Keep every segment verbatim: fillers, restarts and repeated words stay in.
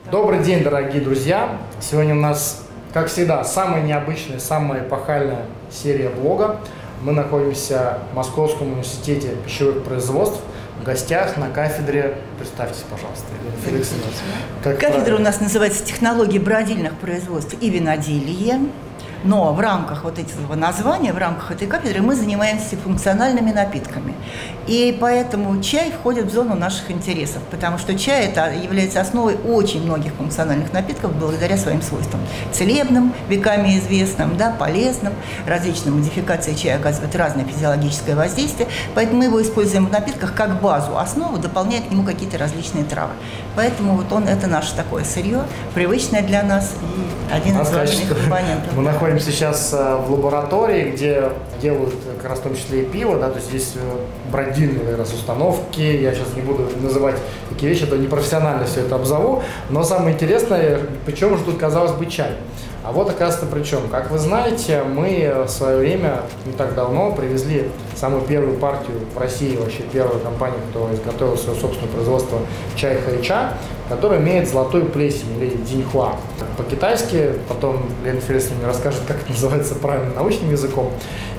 Добрый день, дорогие друзья! Сегодня у нас, как всегда, самая необычная, самая эпохальная серия блога. Мы находимся в Московском университете пищевых производств в гостях на кафедре. Представьтесь, пожалуйста, Феликс Ильич. Кафедра правильно? У нас называется «Технологии бродильных производств и виноделия». Но в рамках вот этого названия, в рамках этой кафедры мы занимаемся функциональными напитками. И поэтому чай входит в зону наших интересов, потому что чай это является основой очень многих функциональных напитков благодаря своим свойствам. Целебным, веками известным, да, полезным, различные модификации чая оказывают разное физиологическое воздействие, поэтому мы его используем в напитках как базу, основу, дополняя к нему какие-то различные травы. Поэтому вот он, это наше такое сырье, привычное для нас и один из важных компонентов. Мы находимся сейчас в лаборатории, где делают как раз в том числе и пиво, да, то есть здесь бродильные раз установки, я сейчас не буду называть такие вещи, а то непрофессионально все это обзову, но самое интересное, причем же тут, казалось бы, чай. А вот, оказывается, причем, как вы знаете, мы в свое время, не так давно, привезли самую первую партию в России, вообще первую компанию, кто изготовила свое собственное производство чай Хэйча, который имеет золотую плесень, или диньхуа. По-китайски, потом Лена Феликсовна мне расскажет, как это называется правильно научным языком.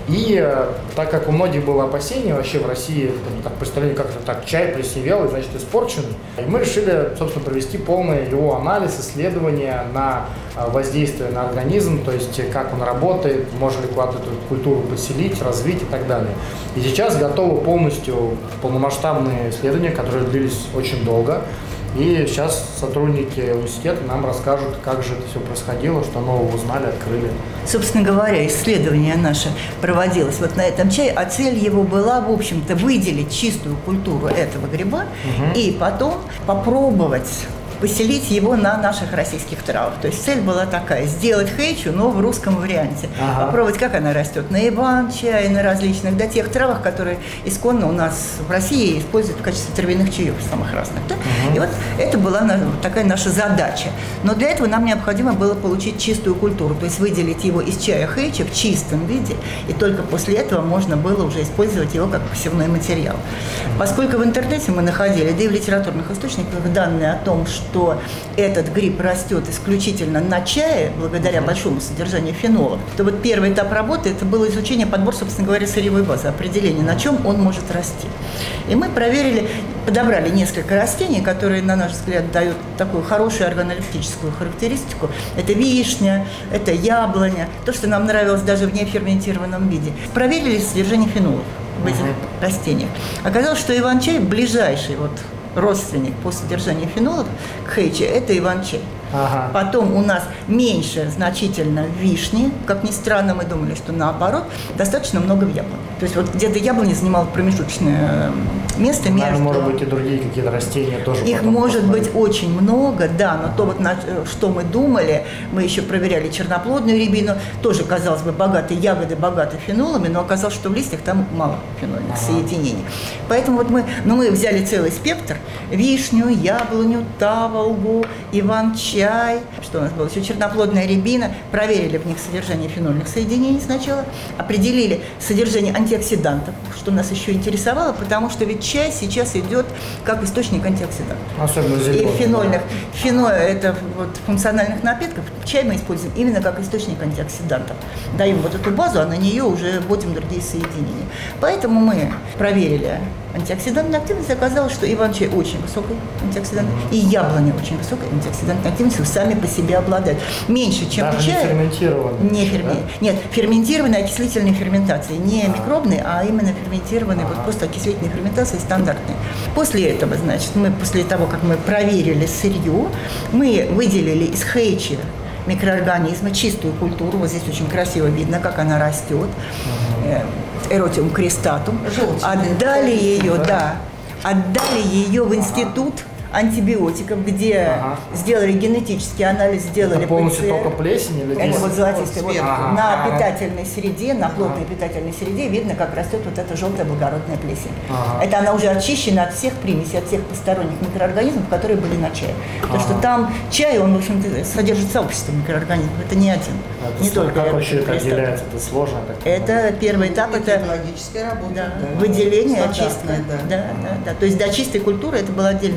И так как у многих было опасение вообще в России, так, представление, как это так, чай плесневелый, значит испорченный, и мы решили, собственно, провести полный его анализ, исследование на воздействие на организм, то есть как он работает, можно ли куда-то эту культуру поселить, развить и так далее. И сейчас готовы полностью полномасштабные исследования, которые длились очень долго. И сейчас сотрудники университета нам расскажут, как же это все происходило, что нового узнали, открыли. Собственно говоря, исследование наше проводилось вот на этом чае, а цель его была, в общем-то, выделить чистую культуру этого гриба угу. и потом попробовать поселить его на наших российских травах. То есть цель была такая – сделать хэйчу, но в русском варианте. Ага. Попробовать, как она растет на иван-чае, на различных, да, тех травах, которые исконно у нас в России используют в качестве травяных чаев самых разных. Да? Угу. И вот это была такая наша задача. Но для этого нам необходимо было получить чистую культуру, то есть выделить его из чая хэйча в чистом виде, и только после этого можно было уже использовать его как посевной материал. Поскольку в интернете мы находили, да и в литературных источниках, данные о том, что что этот гриб растет исключительно на чае, благодаря uh-huh. большому содержанию фенола, то вот первый этап работы это было изучение, подбор, собственно говоря, сырьевой базы, определение, на чем он может расти. И мы проверили, подобрали несколько растений, которые, на наш взгляд, дают такую хорошую органолептическую характеристику. Это вишня, это яблоня, то, что нам нравилось даже в неферментированном виде. Проверили содержание фенолов в этих uh-huh. растениях. Оказалось, что иван-чай ближайший вот родственник по содержанию фенолов к хэйче – это иван-чай. Ага. Потом у нас меньше значительно вишни, как ни странно, мы думали, что наоборот, достаточно много в яблоне. То есть вот где-то яблони занимало промежуточное место между… Наверное, может быть, и другие какие-то растения тоже. Их может посмотреть. Быть очень много, да, но ага. то, вот, на что мы думали, мы еще проверяли черноплодную рябину, тоже, казалось бы, богатые ягоды, богаты фенолами, но оказалось, что в листьях там мало фенольных ага. соединений. Поэтому вот мы, ну, мы взяли целый спектр – вишню, яблоню, таволгу, иван-чай, что у нас было еще черноплодная рябина, проверили в них содержание фенольных соединений сначала, определили содержание антиоксидантов, что нас еще интересовало, потому что ведь чай сейчас идет как источник антиоксидантов. Особенно зеленый. И фенольных, феноль, это вот функциональных напитков, чай мы используем именно как источник антиоксидантов. Даем вот эту базу, а на нее уже вводим другие соединения. Поэтому мы проверили антиоксидантную активность, оказалось, что иван-чай очень высокой антиоксидантной, и яблоня очень высокой антиоксидантной активностью сами по себе обладают. Меньше, чем даже чай. Не ферментированные. Не ферми... да? Нет, ферментированные окислительные ферментации. Не а. микробные, а именно ферментированные, а. вот просто окислительные ферментации стандартные. После этого, значит, мы после того, как мы проверили сырье, мы выделили из хэйча микроорганизма чистую культуру. Вот здесь очень красиво видно, как она растет. Ага. Эротиум крестатум. Отдали ее, да. да, отдали ее в институт антибиотиков, где ага. сделали генетический анализ, сделали это полностью только плесень или это вот золотистый. Вот ага. на ага. питательной среде, на плотной ага. питательной среде видно, как растет вот эта желтая благородная плесень. Ага. Это она уже очищена от всех примесей, от всех посторонних микроорганизмов, которые были на чае. Потому ага. что там чай, он, в общем-то, содержит сообщество микроорганизмов. Это не один. Это не только как вообще это отделяется? Это сложно? Это первый этап, это биологическая работа. Да, Да. выделение, очистка. Да. Да, да, да. То есть до чистой культуры это была отдельная большая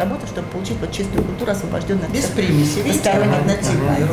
работа, чтобы получить вот чистую культуру, освобожденную без примесей, посторонних нативных.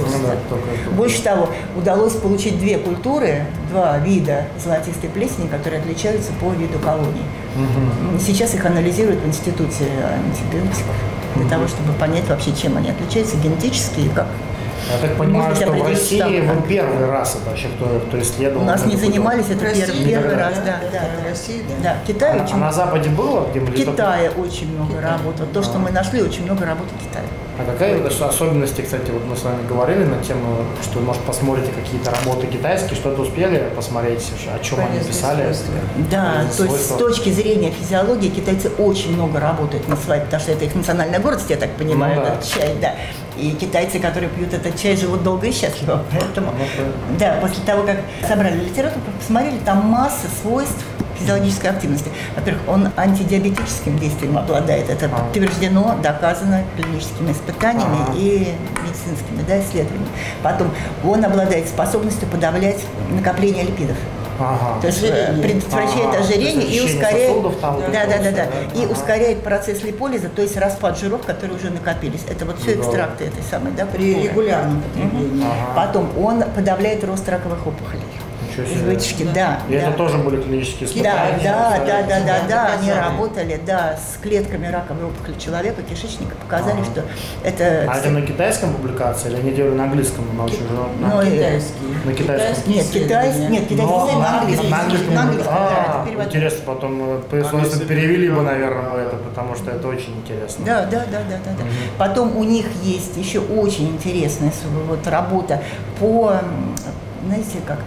Больше того, удалось получить две культуры, два вида золотистой плесени, которые отличаются по виду колоний. Угу. Сейчас их анализируют в Институте антибиотиков для угу. того, чтобы понять вообще, чем они отличаются генетически и как. Я так понимаю, что в России вы первый раз это вообще, кто, кто исследовал. У нас не занимались, это первый, первый раз, да. Да, да, в России, да. Да. Китай а, очень... а на Западе было? Где в Китае очень много Китай. работы. То, что а. мы нашли, очень много работы в Китае. А какая вот особенности, кстати, вот мы с вами говорили на тему, что, может, посмотрите какие-то работы китайские, что-то успели посмотреть, о чем они писали? Свойства. Да, то есть с точки зрения физиологии китайцы очень много работают на своей, потому что это их национальная гордость, я так понимаю, ну, да. этот чай, да. И китайцы, которые пьют этот чай, живут долго и счастливо. Поэтому, ну, да, после того, как собрали литературу, посмотрели, там масса свойств физиологической активности. Во-первых, он антидиабетическим действием обладает. Это а. подтверждено, доказано клиническими испытаниями а. и медицинскими, да, исследованиями. Потом он обладает способностью подавлять накопление липидов. Ага. То есть ожирение. Предотвращает ага. ожирение и ускоряет, там, да, да, да, да, да. И ага. ускоряет процесс липолиза, то есть распад жиров, которые уже накопились. Это вот все экстракты этой самой, да, при регулярном потреблении. Ага. Потом он подавляет рост раковых опухолей. Из вытяжки, да. И да. это тоже были клинические испытания? Да, да, да, да, да, да. Они работали, да, с клетками раковой опухоли человека, кишечника, показали, ага. что это... А это на китайском публикации или они делали на английском? На Ки... на... Ну, китайские. На китайском? Нет, китайский, нет, китайский на английском. На английском, на английском, а, да, интересно, потом, если перевели бы, наверное, это, потому что это очень интересно. Да, да, да, да, да. Угу. Потом у них есть еще очень интересная вот работа по, знаете, как...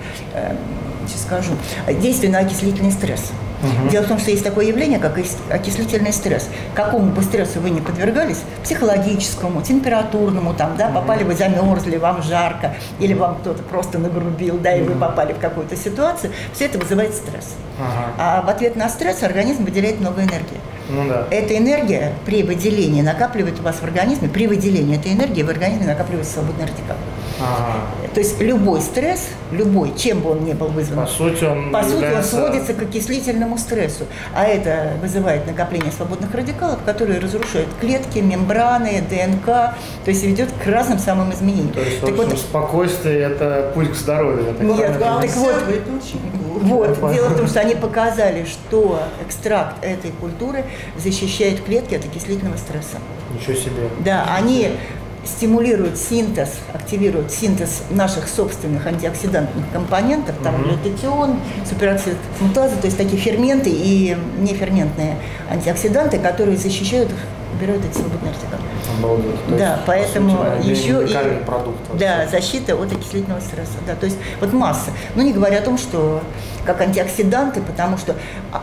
сейчас скажу, действенно-окислительный стресс. Угу. Дело в том, что есть такое явление, как окислительный стресс. Какому бы стрессу вы не подвергались, психологическому, температурному, там, да, угу. попали вы, замерзли, вам жарко, или вам кто-то просто нагрубил, да, и угу. вы попали в какую-то ситуацию, все это вызывает стресс. Ага. А в ответ на стресс организм выделяет много энергии. Ну, да. Эта энергия при выделении накапливает у вас в организме, при выделении этой энергии в организме накапливается свободный радикал. Ага. То есть любой стресс, любой, чем бы он ни был вызван, по сути он, по сути, является... он сводится к окислительному стрессу. А это вызывает накопление свободных радикалов, которые разрушают клетки, мембраны, ДНК, то есть ведет к разным самым изменениям. То есть, в общем, вот, спокойствие – это путь к здоровью. Это нет, так вот, вот дело в том, что они показали, что экстракт этой культуры защищает клетки от окислительного стресса. Ничего себе. Да, они стимулируют синтез, активируют синтез наших собственных антиоксидантных компонентов, там mm-hmm. глютатион, супероксидатаза, то есть такие ферменты и неферментные антиоксиданты, которые защищают их, убирают эти свободные радикалы. Обалдеть. Да, есть, поэтому сути, еще и продукт, да, защита от окислительного стресса. Да, то есть вот масса. Ну, не говоря о том, что как антиоксиданты, потому что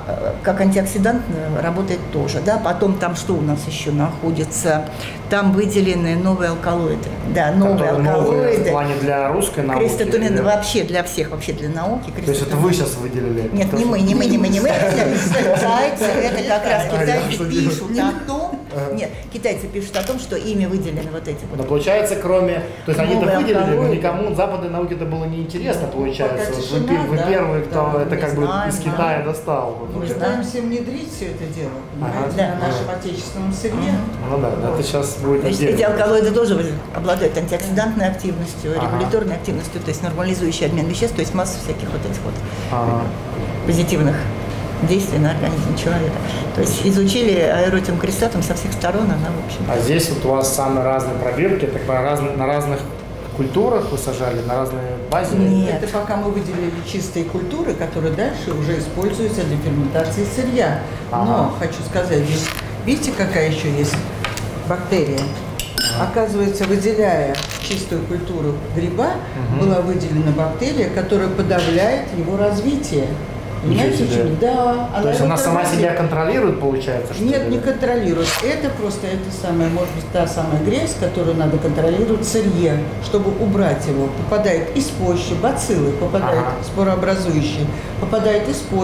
как антиоксидант работает тоже. Да? Потом там что у нас еще находится? Там выделены новые алкалоиды. Да, новые Которые алкалоиды. Новые в плане для русской науки? Кристотумин или... вообще для всех, вообще для науки. То есть это вы сейчас выделили? Нет, не мы, не мы, не мы, не мы. Китайцы, это как раз китайцы пишут о том, нет, китайцы пишут о том, что ими выделены вот эти вот. Но получается, кроме, то есть они это выделили, но никому западной науке это было неинтересно, получается. Вы, вы первые, кто это как бы из Китая достал. Мы пытаемся внедрить все это дело, понимаете, ага. на нашем отечественном сырье. Ну да, это сейчас будет. Значит, эти алкалоиды тоже обладают антиоксидантной активностью, ага. регуляторной активностью, то есть нормализующий обмен веществ, то есть масса всяких вот этих вот ага. позитивных действий на организм человека. То есть изучили аэротиум кристатум со всех сторон, она, в общем. А здесь вот у вас самые разные пробирки, так на разных, на разных культурах вы сажали, на разные базе? Нет. Это пока мы выделили чистые культуры, которые дальше уже используются для ферментации сырья. Ага. Но, хочу сказать, здесь, видите, какая еще есть бактерия? Ага. Оказывается, выделяя чистую культуру гриба, угу. была выделена бактерия, которая подавляет его развитие. Понимаете, почему? Да. То есть она сама себя контролирует, получается? Что Нет, ли? не контролирует. Это просто это самая, может быть, та самая грязь, которую надо контролировать в сырье, чтобы убрать его. Попадает из почвы, бациллы, попадает ага. спорообразующие, попадает из почвы,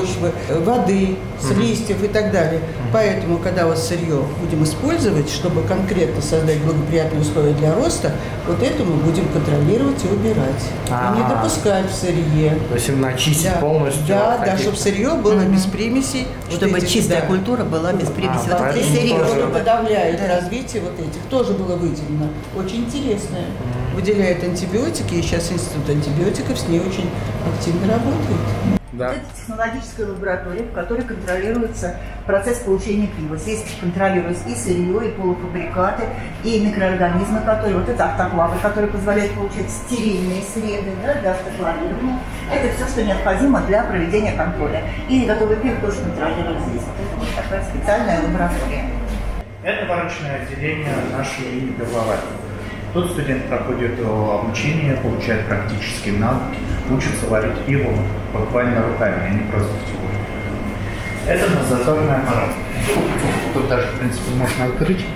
воды, с mm-hmm. листьев и так далее. Mm-hmm. Поэтому, когда вот сырье будем использовать, чтобы конкретно создать благоприятные условия для роста, вот это мы будем контролировать и убирать. А-а-а. И не допускать в сырье. То есть именно очистить да. полностью? Да, да, чтобы сырье было mm-hmm. без примесей. Чтобы вот этих, чистая да. культура была без примесей. А, вот это сырье, что подавляет да. развитие вот этих, тоже было выделено. Очень интересное. Mm-hmm. Выделяет антибиотики, и сейчас институт антибиотиков с ней очень активно работает. Да. Это технологическая лаборатория, в которой контролируется процесс получения пива. Здесь контролируется и сырье, и полуфабрикаты, и микроорганизмы, которые, вот это автоклавы, которые позволяют получать стерильные среды, да, для автоклавирования. Это все, что необходимо для проведения контроля. И готовый пиво тоже контролируют здесь. Это вот такая специальная лаборатория. Это варочное отделение нашего имени пивоварни. Тут студент проходит обучение, получает практические навыки, учится варить пиво буквально руками, а не просто в теории. Это дозаторный аппарат. Тут даже, в принципе, можно открыть.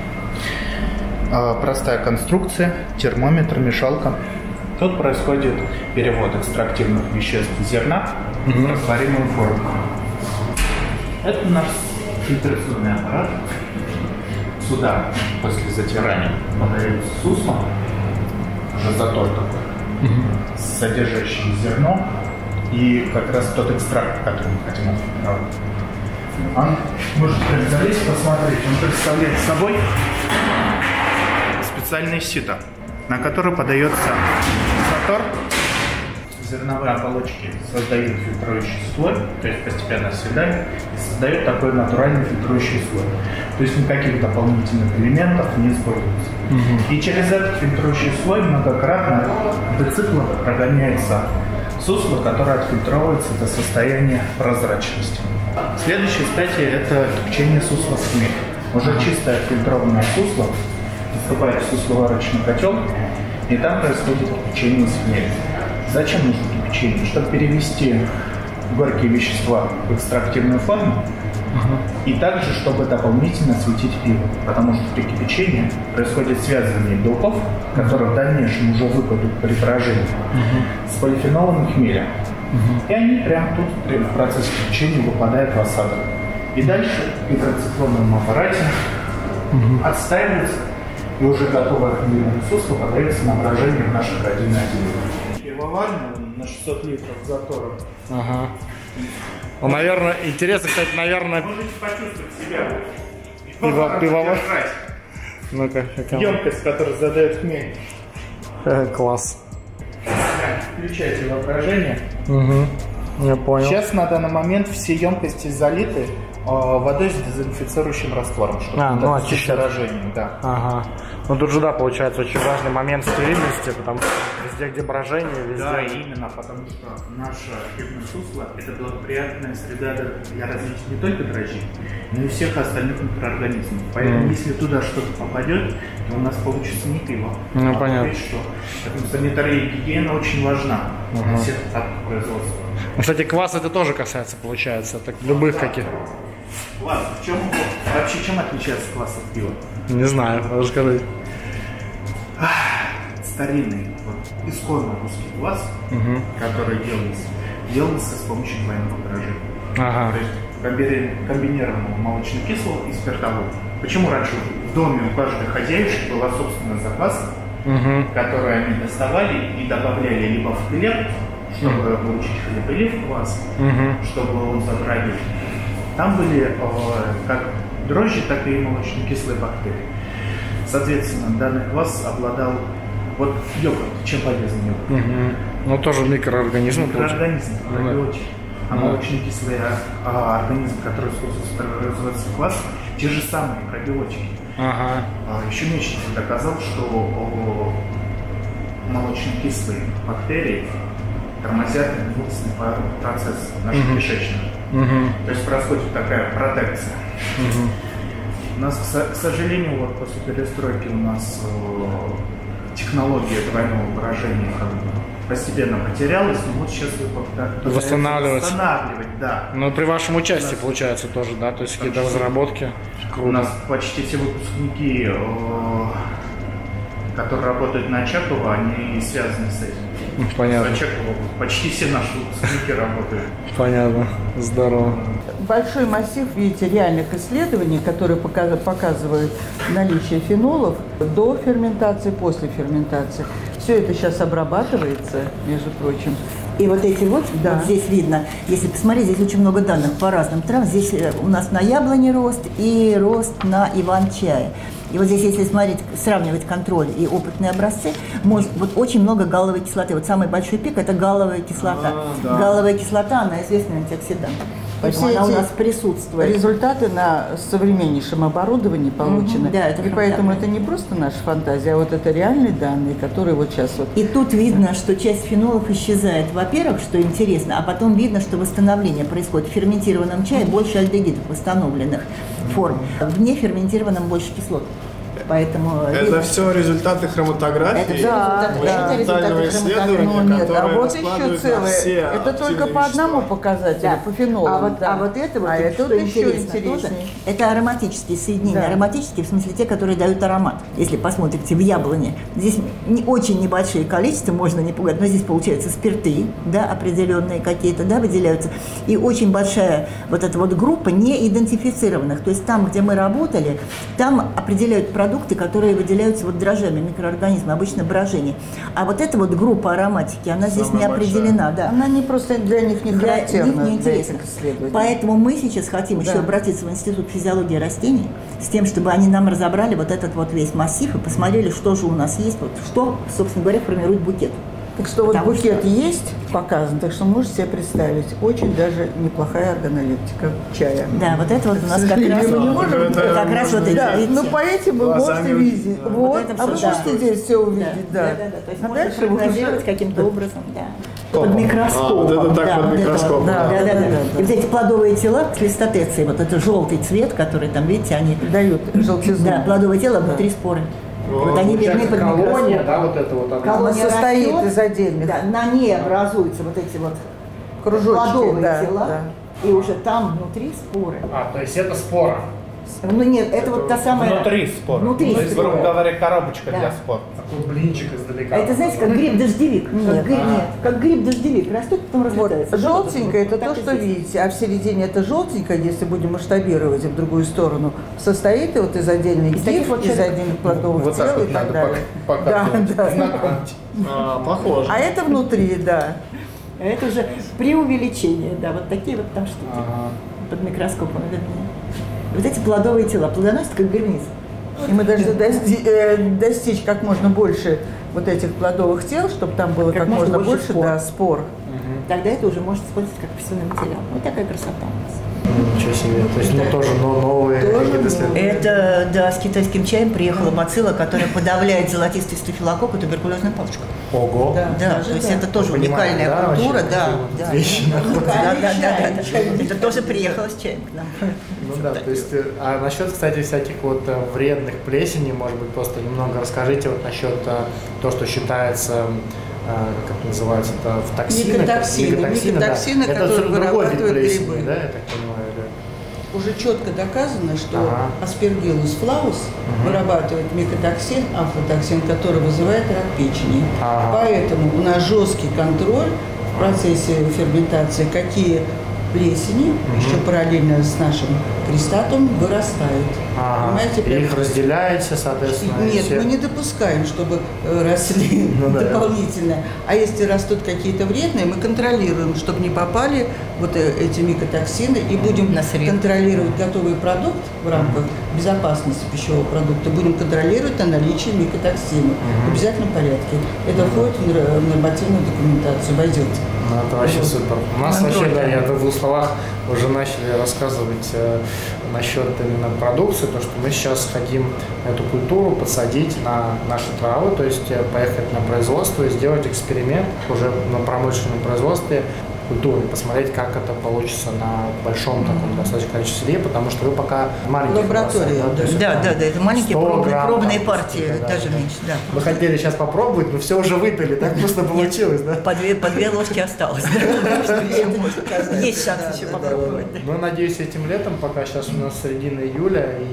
Простая конструкция, термометр, мешалка. Тут происходит перевод экстрактивных веществ зерна в растворимую форму. Это наш фильтрационный аппарат. Сюда после затирания подается сусло, уже затор такой, mm-hmm. содержащий зерно и как раз тот экстракт, который мы хотим отфильтровать. Он может залезть, посмотреть, он представляет собой специальное сито, на которое подается затор. Зерновые оболочки создают фильтрующий слой, то есть постепенно оседают, и создают такой натуральный фильтрующий слой. То есть никаких дополнительных элементов не используется. Угу. И через этот фильтрующий слой многократно до цикла прогоняется сусло, которое отфильтровывается до состояния прозрачности. Следующая стадия – это кипячение сусла в хмель. Уже угу. чистое отфильтрованное сусло поступает в сусловарочный котел, и там происходит кипячение с хмелем. Зачем нужно кипячение? Чтобы перевести горькие вещества в экстрактивную форму, uh-huh. и также, чтобы дополнительно светить пиво. Потому что при кипячении происходит связывание белков, которые в дальнейшем уже выпадут при брожении, uh-huh. с полифенолом и хмелем. Uh-huh. И они прямо тут при процессе кипячения выпадают в осадок. И дальше в гидроциклонном аппарате uh-huh. отстаиваются, и уже готовое хмельное сусло подается на брожение в наше холодильное отделение. Пивоварня на шестьсот литров затора. Ага. Ну, наверное, интересно, кстати, наверное... Можете почувствовать себя. Пиво, пивовар... Ну-ка, емкость, которая задает хмель. Э, класс. Включайте воображение. Угу. Я понял. Сейчас на данный момент все емкости залиты э, водой с дезинфицирующим раствором, чтобы а, ну, очищать брожение. Да. Ага. Ну тут же, да, получается очень важный момент стерильности, потому что везде, где брожение, везде... Да, именно, потому что наше пивное сусло – это благоприятная среда для развития не только дрожжей, но и всех остальных микроорганизмов. Поэтому, mm. если туда что-то попадет, то у нас получится не пиво. Ну, а понятно. Что санитария и гигиена очень важна uh-huh. для всех этапов производства. Ну, кстати, квас это тоже касается, получается, так любых каких. Квас, в чем вообще чем отличается квас от пива? Не знаю, расскажи. Старинный, вот, исконно русский квас, угу. который делался, делался с помощью двойного брожения. Ага. То есть комбинированного молочно-кислого и спиртового. Почему раньше в доме у каждой хозяйки была собственная запаска, угу. которую они доставали и добавляли либо в хлеб, чтобы угу. получить хлеб, или в квас, угу. чтобы он заправил. Там были э, как дрожжи, так и молочно-кислые бактерии. Соответственно, данный квас обладал вот йогурт. Чем полезен йогурт? Угу. Ну, тоже микроорганизмы. Микроорганизмы, пробиотики. А молочно-кислые а, организмы, которые используются при производстве кваса, те же самые пробиотики. Ага. А, еще Мечников доказал, что о, молочно-кислые бактерии тормозят иммунный процесс нашего угу. кишечника. Угу. То есть происходит такая протекция. Угу. У нас, к сожалению, вот после перестройки у нас э, технология двойного брожения как бы постепенно потерялась, но вот сейчас вы восстанавливать. восстанавливать, да. Но при вашем участии, нас, получается, тоже, да? То есть какие-то разработки. У нас почти все выпускники, э, которые работают на Очаково, они связаны с этим. Понятно. Зачекал, почти все наши выпускники работают. Понятно. Здорово. Большой массив, видите, реальных исследований, которые показывают наличие фенолов до ферментации, после ферментации. Все это сейчас обрабатывается, между прочим. И вот эти вот, да. вот здесь видно, если посмотреть, здесь очень много данных по разным травам. Здесь у нас на яблоне рост и рост на иван-чае. И вот здесь, если смотреть, сравнивать контроль и опытные образцы, может, вот очень много галловой кислоты. Вот самый большой пик – это галловая кислота. А, да. Галловая кислота, она известный антиоксидант. Поэтому она у нас присутствует. Результаты на современнейшем оборудовании получены. Угу, да, это и поэтому это не просто наша фантазия, а вот это реальные данные, которые вот сейчас вот. И тут видно, что часть фенолов исчезает, во-первых, что интересно, а потом видно, что восстановление происходит в ферментированном чае больше альдегидов восстановленных форм, в неферментированном больше кислот. Поэтому это видно, все результаты хроматографии, это да, да, детального исследования, ну, нет, которое а вот еще раскладывает на целое. все Это только по активные одному вещества. показателю, да. по фенолам. А вот, да. а вот это вот, а это что вот еще интересно, тоже, интереснее. это ароматические соединения. Да. Ароматические, в смысле те, которые дают аромат. Если посмотрите в яблоне, здесь не очень небольшие количества, можно не пугать, но здесь получаются спирты, да, определенные какие-то, да, выделяются. И очень большая вот эта вот группа неидентифицированных. То есть там, где мы работали, там определяют продукты, которые выделяются вот дрожжами, микроорганизмы, обычно брожение. А вот эта вот группа ароматики, она здесь Самая не определена. большая. Да. Она не просто для них не Для характерна. них не для интересно. этих исследований. Поэтому мы сейчас хотим Да. еще обратиться в Институт физиологии растений с тем, чтобы они нам разобрали вот этот вот весь массив и посмотрели, что же у нас есть, вот, что, собственно говоря, формирует букет. Так что вот Потому букет что- есть показан, так что можете себе представить, очень даже неплохая органолептика чая. Да, вот это вот у нас К как раз, сожалению, мы не можем- как это раз вот можно эти, Да, видите? но по этим вы Глазами можете увидеть, видеть. да. Вот, Вот это а вы всё, да. можете здесь все Да, увидеть, да, да. да, да. То есть А можно дальше вы прогнозировать уже- каким-то образом, да. Топом. Под микроскопом. А, вот это так да, под вот это микроскопом. вот, Да, Да, да, да, да, да. да. И вот эти плодовые тела с листотецией, вот это желтый цвет, который там, видите, они... Дают желтизну. Да, плодовое тело, внутри споры. Вот они видны под колония, микроскопом. да, вот это вот. она. Колония Колония состоит растет, из отдельных. Да, на ней образуются вот эти вот Кружочки, плодовые да, тела, да. и уже там внутри споры. А, то есть это спора. Ну нет, это, вот та самая... Внутри спор. Внутри То есть, спор. грубо говоря, коробочка Да. для спор. Такой блинчик издалека. А это, знаете, как гриб-дождевик. Как Нет. гриб, нет, как гриб-дождевик. Растет, потом Вот, разлетается. желтенькое это Вот то, так и что здесь. видите, а в середине это желтенькое, если будем масштабировать в другую сторону, состоит и вот из отдельных Из таких гиф, вот из человек- отдельных плодовых Вот так тел вот и так надо далее. пок- показывать. Да, да. А, похоже. А это внутри, да. А это уже преувеличение, да, вот такие вот там штуки. Ага. Под микроскопом видны. Вот эти плодовые тела плодоносят как грибница. И мы должны дости- э, достичь как можно больше вот этих плодовых тел, чтобы там было как, Как можно можно больше больше, спор. да, спор. Тогда это уже может использоваться как пищевой материал. Вот такая красота у нас. Ничего себе. То есть, ну, тоже но- новые Тоже какие-то новые. исследования. Это, да, с китайским чаем приехала бацилла, которая подавляет золотистый стафилококк и туберкулезную палочку. Ого. Да. Да, Даже то есть да. это тоже Понимаю, уникальная да, культура, вообще, да, такие вот да. вещи Да, находятся. да, да, да, Чай, да. чай. Это тоже приехало с чаем к нам. Ну да, то есть, э, а насчет, кстати, всяких вот э, вредных плесеней, может быть, просто немного расскажите вот насчет э, то, что считается, э, как это называется, это в токсинах. Микотоксины. Микотоксины, да. Микотоксины, Это которые всё другой вид вырабатывают плесени, грибы. да, я так понимаю, да? Уже четко доказано, что Ага. аспергиллус флавус вырабатывает микотоксин, афлатоксин, который вызывает рак печени. Ага. Поэтому у нас жесткий контроль в процессе ферментации, какие плесени еще параллельно с нашим крестатом вырастают. Ага. Понимаете, И прям- их разделяете, соответственно. и Нет, все- мы не допускаем, чтобы э, росли Ну да. дополнительно. А если растут какие-то вредные, мы контролируем, чтобы не попали вот э, эти микотоксины, и будем На сырье. контролировать готовый продукт в рамках безопасности пищевого продукта, будем контролировать на наличие микотоксинов в обязательном порядке. Это входит в нор- в нормативную документацию, войдет. Ну, это вообще супер. У нас Контроль, вообще, да, да. я в двух словах уже начали рассказывать э, насчет именно продукции, то, что мы сейчас хотим эту культуру подсадить на наши травы, то есть э, поехать на производство и сделать эксперимент уже на промышленном производстве культуры, посмотреть, как это получится на большом таком достаточно количестве сырья, потому что вы пока маленькие. Лаборатория, да. Да, да, да, это маленькие сто пробные, грамм, пробные там, партии, да, даже да. меньше, да. Мы хотели сейчас попробовать, но все уже выпили, так вкусно получилось, да? По две, по две ложки осталось. да, что еще можно. Есть шанс еще попробовать. да. Ну, надеюсь, этим летом, пока сейчас у нас середина июля, и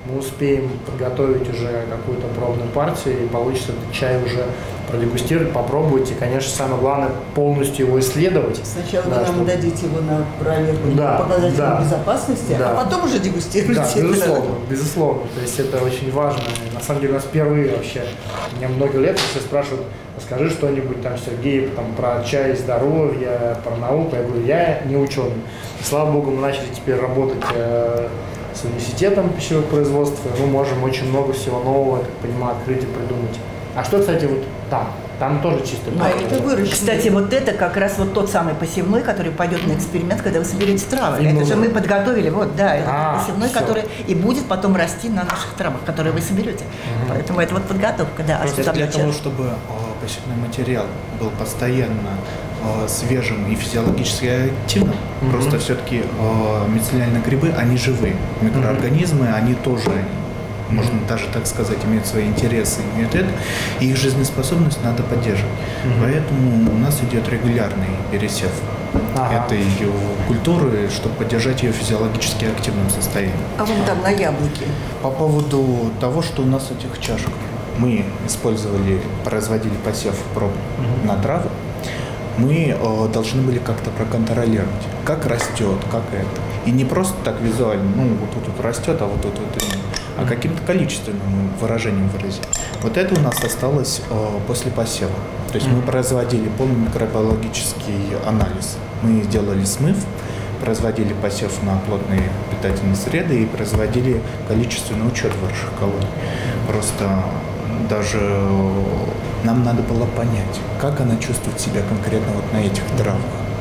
мы успеем подготовить уже какую-то пробную партию и получится этот чай уже продегустировать, попробовать и, конечно, самое главное, полностью его исследовать. Сначала да, вы нам чтобы... дадите его на проверку да, показателей да, безопасности, да. а потом уже дегустируйте. Да, безусловно, безусловно. То есть это очень важно. На самом деле у нас впервые вообще, мне много лет все спрашивают, расскажи что-нибудь там, Сергей, там, про чай, здоровье, про науку. Я говорю, я не ученый. И, слава богу, мы начали теперь работать э, с университетом пищевых производств, и мы можем очень много всего нового, я так понимаю, открыть и придумать. А что, кстати, вот там? Там тоже чисто. А это выращенный. Кстати, вот это как раз вот тот самый посевной, который пойдет на эксперимент, когда вы соберете травы. Именно. Это же мы подготовили, вот, да, это А, посевной, всё. который и будет потом расти на наших травах, которые вы соберете. Угу. Поэтому это вот подготовка, да. А что там Для начать? того, чтобы э, посевной материал был постоянно э, свежим и физиологически активным, Мгм. просто все-таки э, мицеллиальные грибы, они живые. Микроорганизмы, они тоже, можно даже так сказать, имеют свои интересы, имеют это, и их жизнеспособность надо поддерживать. Поэтому у нас идет регулярный пересев Ага. этой ее культуры, чтобы поддержать ее физиологически активном состоянии. А вон там на яблоке. По поводу того, что у нас этих чашек мы использовали, производили посев проб на травы, мы э, должны были как-то проконтролировать, как растет, как это. И не просто так визуально, ну вот тут вот растет, а вот тут вот нет, а каким-то количественным выражением выразить. Вот это у нас осталось э, после посева. То есть мы производили полный микробиологический анализ. Мы делали смыв, производили посев на плотные питательные среды и производили количественный учет выросших колоний. Просто даже нам надо было понять, как она чувствует себя конкретно вот на этих травах,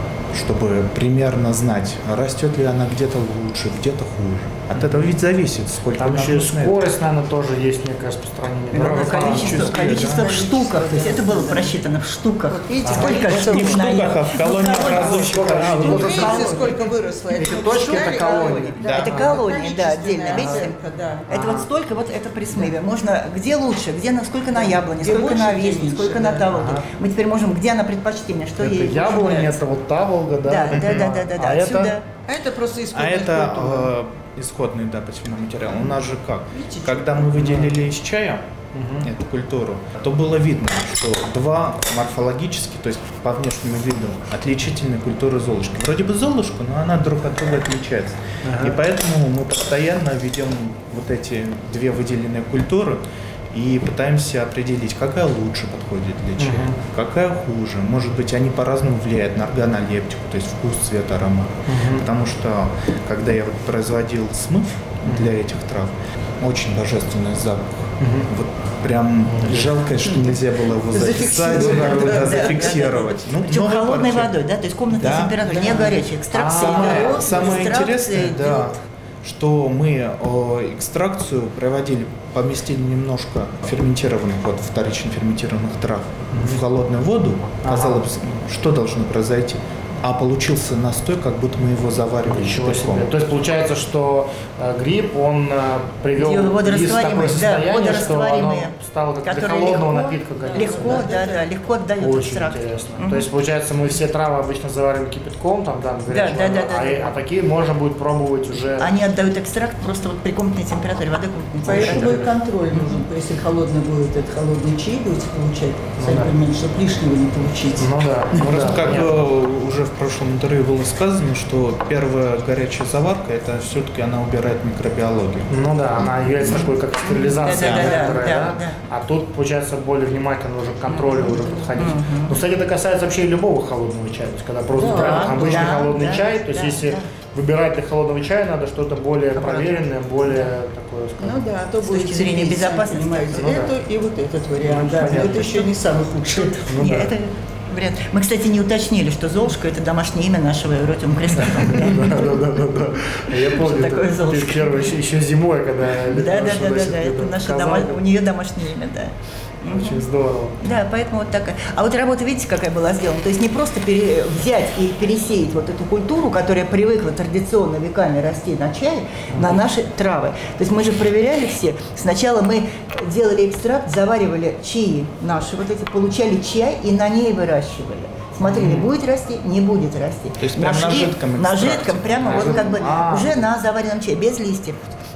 чтобы примерно знать, растет ли она где-то лучше, где-то хуже. От этого ведь зависит, сколько Там нам еще нужно скорость, наверное, тоже есть некое распространение. Ну, Правда, количество, количество, количество да. в штуках, то есть это было просчитано в штуках. Вот видите, Сколько это штук Не в на штуках, а в колониях Ну, различных. А, Ну, вот видите, это- сколько выросло. Эти Это точки, это считали колонии. Да. Это колонии, да, отдельно. Количественная Видите? оценка, да. Это Ага. вот столько, вот это при смыве. Можно где лучше, где на сколько на яблоне, Где сколько больше, на где весне, меньше, сколько да. на таволге. Ага. Мы теперь можем, где она предпочтение, что Это ей больше яблони, нравится. это вот таволга, да? Да, да, да, да, да, да. А это? Отсюда. А это просто А исходная это культура. э, исходный, да, посевной материал. У нас же как? Видите, Когда мы выделили из чая эту культуру, то было видно, что два морфологически, то есть по внешнему виду, отличительные культуры золушки. Вроде бы золушка, но она друг от друга отличается. Ага. И поэтому мы постоянно ведем вот эти две выделенные культуры и пытаемся определить, какая лучше подходит для чая, Мгм. какая хуже. Может быть, они по-разному влияют на органолептику, то есть вкус, цвет, аромат. Мгм. Потому что, когда я вот производил смыв для этих трав, очень божественный запах. Вот прям жалко, что нельзя было его записать, Зафиксировать, да, да, да, зафиксировать. Ну, Причем новая холодной партия. водой, да, то есть комнатная Да, температура, да. не горячая, экстракция. Самое, идет, самое экстракция интересное, идет. да, что мы о, экстракцию проводили, поместили немножко ферментированных, вот вторично ферментированных трав в холодную воду. Казалось бы, что должно произойти? А получился настой, как будто мы его заваривали Ничего кипятком. себе. То есть получается, что э, гриб, он э, привел Дело рис в такое водорастворимые, да, состояние, что оно водорастворимые, стало как для которые холодного легко, напитка годится, легко, да? да, да, легко отдают Очень экстракт. интересно. Мгм. То есть, получается, мы все травы обычно завариваем кипятком, там, да, на горячей да, воде, да, да, а, да. а такие можно будет пробовать уже... Они отдают экстракт просто вот при комнатной температуре, воды комнатной Поэтому и температуры. контроль нужен. Если холодный будет, этот холодный чай будете получать, сами да. понимаете, чтобы лишнего не получить. Ну да, ну Просто да, как понятно. э, уже в прошлом интервью было сказано, что первая горячая заварка, это все-таки она убирает микробиологию. Ну да, она является такой, как стерилизация Да, да, да, некоторая, да, да? да. А тут, получается, более внимательно уже к контролю уже подходить. Но, кстати, это касается вообще любого холодного чая. То есть, когда просто Да, выбираем обычный да, холодный да, чай, то есть, да, если да. выбирать для холодного чая, надо что-то более проверенное, более такое, скажем. Ну да, а то С будет точки зрения делить, сами безопасности. понимаете, Ну да. эту и вот этот вариант. Ну, Да, но понятно. это еще не самый худший. Ну Нет, да. это вряд. Мы, кстати, не уточнили, что Золушка – это домашнее имя нашего Евротиума Креста. Да, да, да, да, да. Я помню, такое это Золушка? первое, еще, еще зимой, когда я Да, да, нашу, да, да, значит, да, это это наше сказал. дома- у нее домашнее имя, да. Очень здорово. Да, поэтому вот такая. А вот работа, видите, какая была сделана? То есть не просто пере- взять и пересеять вот эту культуру, которая привыкла традиционно веками расти на чае, на наши травы. То есть мы же проверяли все. Сначала мы делали экстракт, заваривали чаи наши, вот эти, получали чай и на ней выращивали. Смотрели, будет расти, не будет расти. То есть прям на жидком На экстракте. жидком, прямо На вот как жидком. бы А. уже на заваренном чае, без листьев.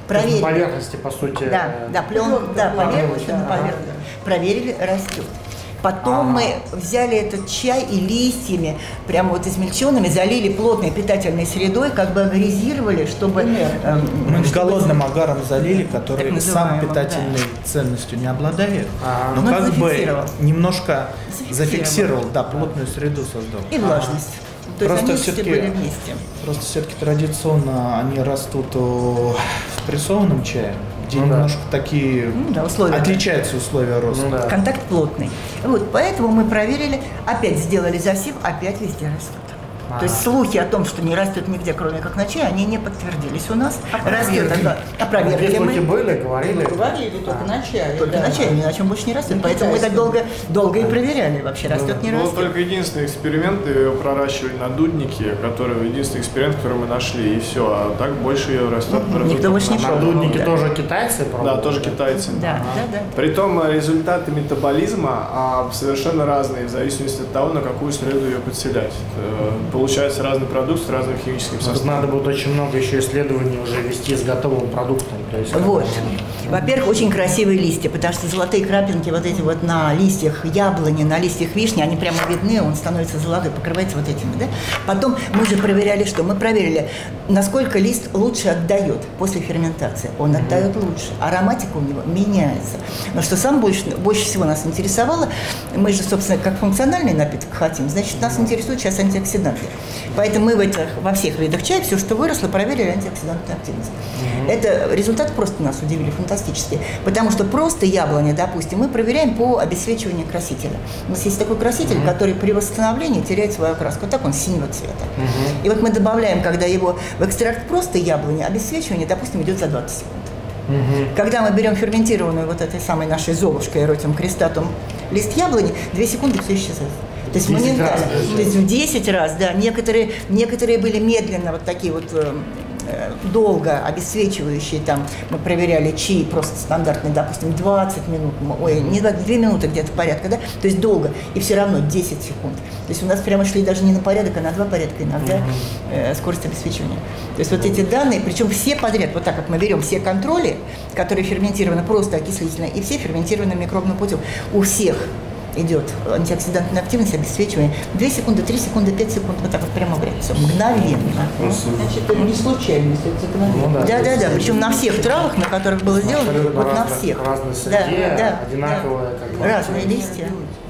Проверили. На поверхности, по сути. Да, да, пленка, да, поверхность да, на ага. поверхности. Проверили, растет. Потом Ага. мы взяли этот чай и листьями, прямо вот измельченными, залили плотной питательной средой, как бы агрегизировали, чтобы... э, Мы чтобы- голодным агаром залили, который Так сам называемым, питательной ценностью не обладает, Ага. но Но как бы зафиксировал. немножко Зафиксировал. зафиксировал, да, плотную среду создал. И влажность. То есть Просто они все всё-таки- были вместе. Просто все-таки традиционно они растут о, в прессованном чае, где Ну да. немножко такие Ну да, условия. отличаются условия роста. Ну да. Контакт плотный. Вот, поэтому мы проверили, опять сделали засев, опять везде растут. Ага. То есть слухи о том, что не растет нигде, кроме как на чае, они не подтвердились у нас. Растет, да, опроверили Где слухи мы. были, говорили. Говорили только на чае. Только да. на чае, ни на чем больше не растет. На Поэтому мы так китайском. долго, долго и проверяли, вообще растет, не Был растет. только единственный эксперимент, ее проращивали на дуднике, который единственный эксперимент, который мы нашли, и все. А так больше ее растет. Никто больше не На пробовал. дуднике Да. тоже китайцы Да, пробовали? тоже китайцы. Да, да, да. Притом э, результаты метаболизма а, совершенно разные в зависимости от того, на какую среду ее подселять. Э, Получается разный продукт с разным химическим Тут составом. надо будет очень много еще исследований уже вести с готовым продуктом. То есть, Вот. Во-первых, очень красивые листья, потому что золотые крапинки вот эти вот на листьях яблони, на листьях вишни, они прямо видны, он становится золотой, покрывается вот этими, да? Потом мы же проверяли что? Мы проверили, насколько лист лучше отдает после ферментации. Он отдает лучше, ароматика у него меняется. Но что самое больше, больше всего нас интересовало, мы же, собственно, как функциональный напиток хотим, значит, нас интересуют сейчас антиоксиданты. Поэтому мы в этих, во всех видах чая, все, что выросло, проверили антиоксидантную активность. Это результат просто нас удивили фантастически. Потому что просто яблони, допустим, мы проверяем по обесцвечиванию красителя. У нас есть такой краситель, который при восстановлении теряет свою окраску. Вот так он синего цвета. И вот мы добавляем, когда его в экстракт просто яблони, обесцвечивание, допустим, идет за двадцать секунд. Когда мы берем ферментированную вот этой самой нашей золушкой, эротиум кристатум, лист яблони, две секунды все исчезает. То есть десять моментально. раз, То есть в десять раз, да. Некоторые, некоторые были медленно, вот такие вот э, э, долго обесцвечивающие, там мы проверяли чаи просто стандартные, допустим, двадцать минут, ой, не двадцать, две минуты где-то порядка, да, то есть долго, и все равно десять секунд. То есть у нас прямо шли даже не на порядок, а на два порядка иногда э, скорость обесцвечивания. То есть вот эти данные, причем все подряд, вот так как мы берем все контроли, которые ферментированы просто окислительно, и все ферментированы микробным путем, у всех идет антиоксидантная активность, обесцвечивание. две секунды, три секунды, пять секунд, вот так вот прямо говорят, все, мгновенно. Значит, это не случайность, это закономерность. Ну да. Да, да, да, причем на всех травах, на которых было сделано, Абсолютно вот на разных- всех. разной Да, среде, да, одинаковые, да. как бы. Разные листья.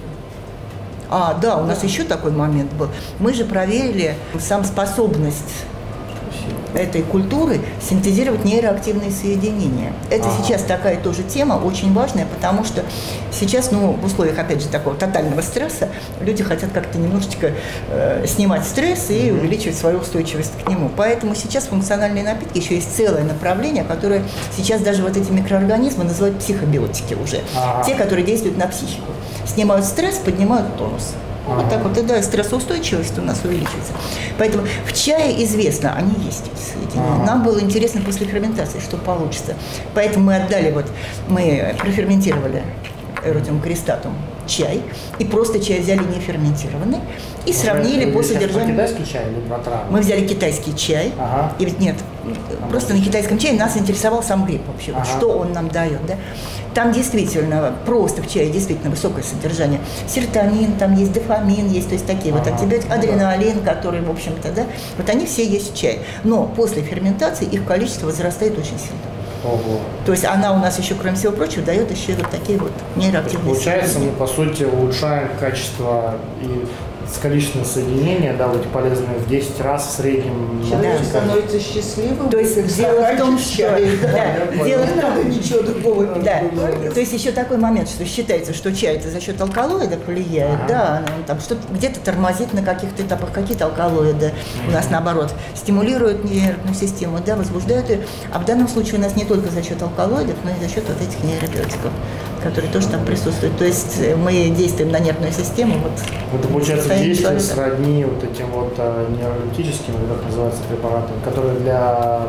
А, да, у нас еще такой момент был. Мы же проверили сам способность этой культуры синтезировать нейроактивные соединения. Это Ага. сейчас такая тоже тема, очень важная, потому что сейчас, ну, в условиях, опять же, такого тотального стресса, люди хотят как-то немножечко э, снимать стресс и увеличивать свою устойчивость к нему. Поэтому сейчас функциональные напитки, еще есть целое направление, которое сейчас даже вот эти микроорганизмы называют психобиотики уже. Ага. Те, которые действуют на психику. Снимают стресс, поднимают тонус. Ага. Вот так вот, и да, стрессоустойчивость у нас увеличивается. Поэтому в чае известно, они есть эти соединения. Ага. Нам было интересно после ферментации, что получится. Поэтому мы отдали, вот, мы проферментировали эротиум кристатум чай, и просто чай взяли не ферментированный, и сравнили Вы по сейчас про содержанию. китайский чай или про травы? Мы взяли китайский чай, Ага. и ведь нет, просто на китайском чае нас интересовал сам гриб вообще, вот Ага. что он нам дает, да. Там действительно, просто в чае действительно высокое содержание. Серотонин, там есть дофамин, есть, то есть такие вот Ага. антибиотики, Ну да. адреналин, который, в общем-то, да, вот они все есть в чае. Но после ферментации их количество возрастает очень сильно. Ого. То есть она у нас еще, кроме всего прочего, дает еще вот такие вот нейроактивные Получается, мы соединения. по сути улучшаем качество и количественное соединение, да, вот полезное в десять раз в среднем. Человек Да. становится счастливым. То есть как дело в том, стаканчик что чая. да, дело в Не надо том, ничего другого. да, то есть еще такой момент, что считается, что чай это за счет алкалоидов влияет, Ага. да, он там что-то где-то тормозит на каких-то этапах, какие-то алкалоиды у нас наоборот стимулируют нервную систему, да, возбуждают ее, а в данном случае у нас не только за счет алкалоидов, но и за счет вот этих нейробиотиков, которые тоже там присутствуют. То есть мы действуем на нервную систему. Вот, Это получается состояние действие человека. сродни вот этим вот а, нейролептическим, или как называется, препаратам, которые для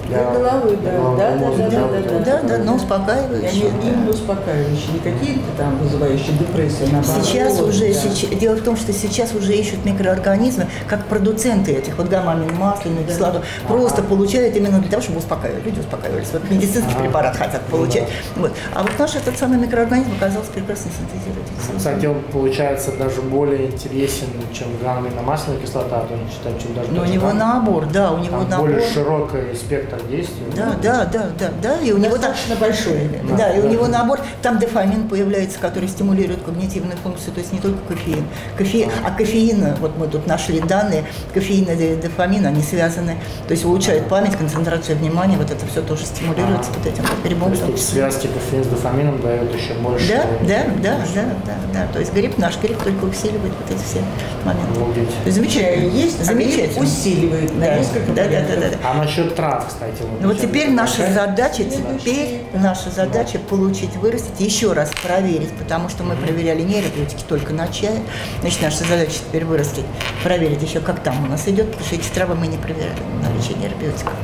Для головы, да. Да, да, да, да, да, Да, да, но И успокаивающие. они именно успокаивающие, не какие-то там вызывающие депрессию, наоборот. Сейчас уже, Да. сейчас, дело в том, что сейчас уже ищут микроорганизмы как продуценты этих вот гамма-аминомасляных кислоту. Просто получают именно для того, чтобы успокаивать. Люди успокаивались. Вот медицинский препарат хотят получать. Вот. А вот наш этот самый микроорганизм оказался прекрасно синтезировать. Кстати, он получается даже более интересен, чем гамма-аминомасляная кислота, а то не считаю, чем даже... Но у даже него там- набор, да, у него там набор. более широкий спектр действий. Да, да, да, да, да, и у него там, Достаточно большой. да, и у да. него набор, там дофамин появляется, который стимулирует когнитивную функцию, то есть не только кофеин. Кофе, а кофеин, вот мы тут нашли данные, кофеин и дофамин, они связаны, то есть улучшают память, концентрацию внимания, вот это все тоже стимулируется Ага. вот этим вот То грибом. есть тут связки кофеин с дофамином дают еще больше. Да, да, да, да, да, да, то есть гриб, наш гриб только усиливает вот эти все моменты. Обалдеть. То есть замечательно, Есть, а замечательно. гриб усиливает на Да, несколько да, да, да, порядков. да, да. А насчет трав, кстати. Вот, Ну вот сейчас теперь это наша такая- задача, теперь наша задача получить, вырастить, еще раз проверить, потому что мы проверяли нейробиотики только на чае. Значит, наша задача теперь вырастить, проверить еще, как там у нас идет, потому что эти травы мы не проверяли на наличие нейробиотиков.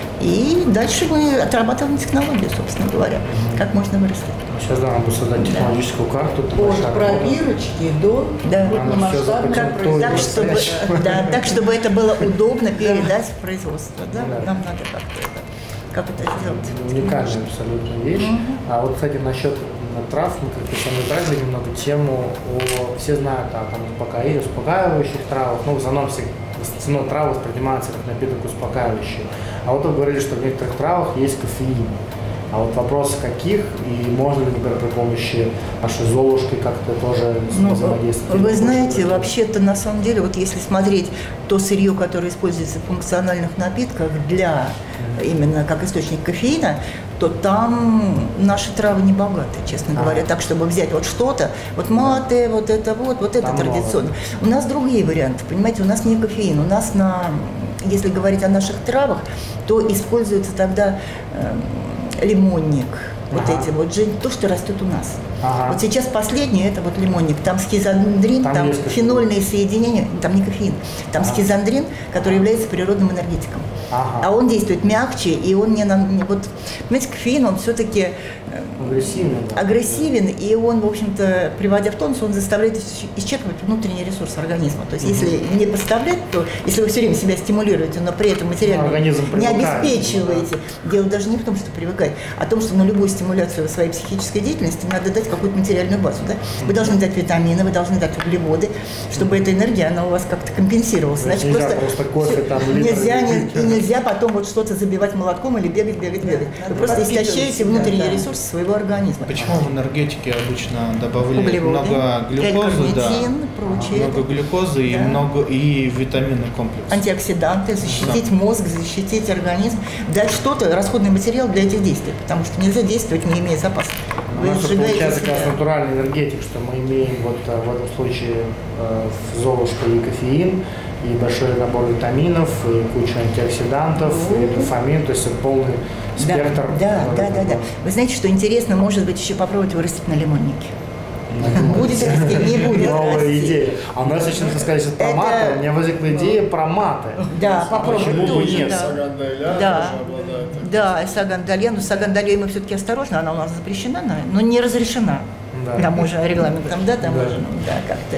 И дальше мы отрабатываем технологию, собственно говоря, как можно вырастить. Сейчас, да, надо создать технологическую карту. это От большая работа. пробирочки до Да. крупномасштабных Как- производств. Так чтобы, да, так, чтобы это было удобно передать в производство. Да? Да. Нам надо как-то это, как это сделать. Уникальная абсолютно вещь. А вот, кстати, насчет трав, мы как-то с вами затрагивали немного тему о... Все знают о там, успокои- успокаивающих травах, ну, в основном все ценой травы воспринимается как напиток успокаивающий. А вот вы говорили, что в некоторых травах есть кофеин. А вот вопрос каких, и можно ли, например, при помощи нашей золушки как-то тоже Ну, взаимодействовать? вы знаете, вообще-то на самом деле, вот если смотреть то сырье, которое используется в функциональных напитках для именно как источник кофеина, то там наши травы не богаты, честно Ага. говоря. Так, чтобы взять вот что-то, вот мате, вот это вот, вот это Там традиционно. У нас другие варианты, понимаете, у нас не кофеин, у нас на, если говорить о наших травах, то используется тогда э, лимонник, вот Ага. эти вот жень, то, что растет у нас. Ага. Вот сейчас последнее, это вот лимонник, там скизандрин, Там там, есть кофеин. фенольные соединения, там не кофеин, там Ага. скизандрин, который является природным энергетиком. Ага. А он действует мягче, и он не, нам- не вот, понимаете, кофеин, он все-таки Агрессивно, да. агрессивен, и он, в общем-то, приводя в тонус, он заставляет исч- исчерпывать внутренний ресурс организма. То есть, если не поставлять, то если вы все время себя стимулируете, но при этом материально Ну, организм не привыкает. обеспечиваете, дело даже не в том, что привыкать, а в том, что на любую стимуляцию своей психической деятельности надо дать какую-то материальную базу. Да? Вы должны дать витамины, вы должны дать углеводы, чтобы эта энергия, она у вас как-то компенсировалась. То есть Значит, нельзя просто кофе всё- там литр нельзя, не- выпить. и нельзя потом вот что-то забивать молотком или бегать, бегать, бегать. надо Вы просто подпитывать истощаете себя, внутренние да. ресурсы своего организма. Почему в энергетике обычно добавляют Углеводы, много глюкозы, да, L-карнитин, прочее. много глюкозы и Да. много и витаминный комплекс. Антиоксиданты, защитить мозг, защитить организм, дать что-то, расходный материал для этих действий, потому что нельзя действовать, не имея запаса. У нас тут сжигаете получается себя. как раз натуральный энергетик, что мы имеем вот э, в этом случае э, в золушке и кофеин, и большой набор витаминов, и куча антиоксидантов, и дофамин, то есть это полный Да, спектр. да, э, да, да, да. Вы знаете, что интересно, может быть, еще попробовать вырастить на лимоннике. Ну, Будет расти, не будет новая расти. идея. А у нас сейчас сказали что про Это- маты, у меня возникла идея про маты. Да, попробуй Почему бы тоже, нет? да. Саган-Дайля Да. тоже обладает. Да, сагандалья, но сагандалья мы все-таки осторожно, она у нас запрещена, но- но не разрешена. Да. Таможенным регламентом, да, таможенным, да, как-то.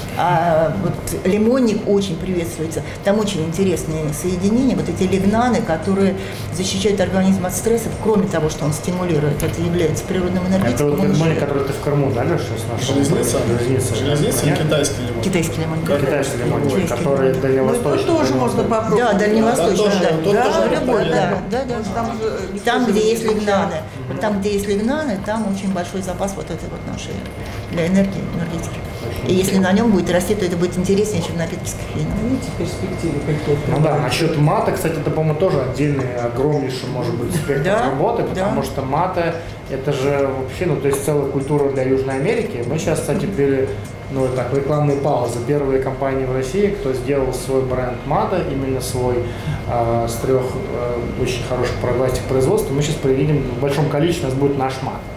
А вот лимонник очень приветствуется. Там очень интересные соединения, вот эти лигнаны, которые защищают организм от стрессов, кроме того, что он стимулирует, это является природным Это энергетиком. вот он лимоник, еще- который ты в Крыму, да, Леша, с нашего? Железница? Железница. Железница и Понятно? китайский лимон. Китайский лимонник. Как- Китайский лимончик, Китайский который лимон. Ну, дальневосточный. тут тоже можно попробовать. Да, дальневосточный, тоже- да. тут Да, тоже любой, полезно. да, да, да. Там же Там, где есть лимон. лигнаны, вот там, где есть лигнаны, там очень большой запас вот этой вот нашей для энергии, энергетики. И если на нем будет расти, то это будет интереснее, чем напитки с кофеином. Видите, перспективы какие-то. Ну да, насчет мата, кстати, это, по-моему, тоже отдельный, огромнейший, может быть, спектр Да, работы, да. потому что мата это же вообще, ну, то есть целая культура для Южной Америки. Мы сейчас, кстати, ввели, ну, так, рекламные паузы. Первые компании в России, кто сделал свой бренд мата, именно свой, э, с трех э, очень хороших пластик производств, мы сейчас приведем в большом количестве, у нас будет наш мат.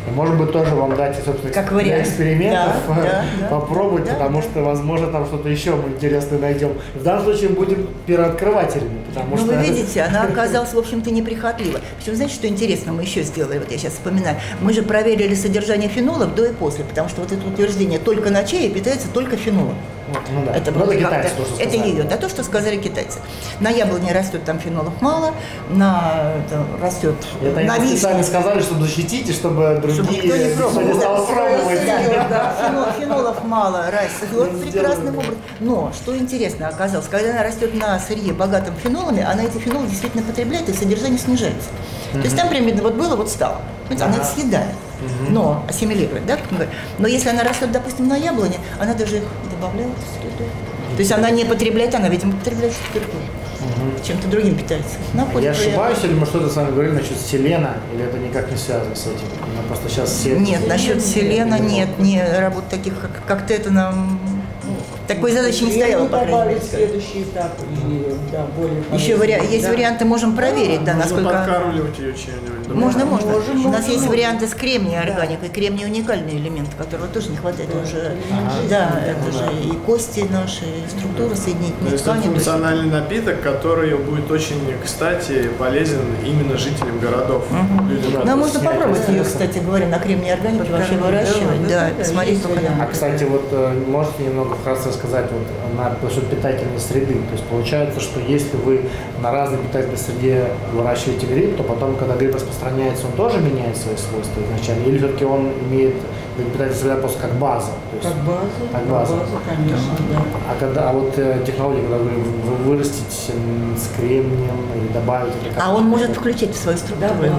И, может быть, тоже вам дать, собственно, как для вариант. экспериментов Да, да, да. попробовать, Да, потому да. что, возможно, там что-то еще мы интересное найдем. В данном случае будем первооткрывателями, потому Ну, что... вы видите, она оказалась, в общем-то, неприхотлива. Причем, знаете, что интересно, мы еще сделали, вот я сейчас вспоминаю, мы же проверили содержание фенолов до и после, потому что вот это утверждение «только на чае» питается только фенолом. Ну да, Это, ну, было это как-то- китайцы, то, что это сказали. ее, да, то, что сказали китайцы. На яблоне растет там фенолов мало, на это, растет Это они на нам вишне. специально сказали, чтобы защитить, и чтобы другие Чтобы никто не пробовал. не стал пробовать. Да, да, фенол- фенолов мало растет прекрасным образом. Но, что интересно оказалось, когда она растет на сырье, богатом фенолами, она эти фенолы действительно потребляет, и содержание снижается. То есть там примерно вот было, вот стало. Понимаете, она их съедает, но ассимилирует, да, как мы говорим. Но если она растет, допустим, на яблоне, она даже их добавляет в среду. То есть она не потребляет, она, видимо, потребляет что-то другое. Чем-то другим питается. Находит Я приятно. ошибаюсь, или мы что-то с вами говорили насчет селена, или это никак не связано с этим? Мы просто сейчас все... Нет, насчет селена нет, не работ таких, как, как-то это нам... Такой задачи не стояло, по крайней мере. Добавить следующий этап или, да, более Еще вари... есть да. варианты, можем проверить, да, Можно насколько... подкармливать ее чем-нибудь. да. Можно, можно. Можем, У нас можем, есть можем. варианты с кремнием органикой. Кремний уникальный элемент, которого тоже не хватает. Он же, да, это же и кости наши, и структура То соединительных есть это тканей. функциональный напиток, который будет очень кстати полезен именно жителям городов. Людям, Да, можно снять попробовать ее, стресса. кстати говоря, на кремнии органике вообще Подкормить, выращивать. да, Да, да, посмотреть, есть как она. А, варианты. кстати, вот э, можете немного вкратце рассказать вот, на насчет питательной среды? То есть получается, что если вы на разной питательной среде выращиваете гриб, то потом, когда гриб распространяется, он тоже меняет свои свойства изначально? Или все-таки он имеет питательная среда просто как база? То есть, Как база, Как база. конечно, да. А когда а вот э, технология, когда вы, вы вырастить м, с кремнием и добавить это как- А он может включить в свою структуру. Да,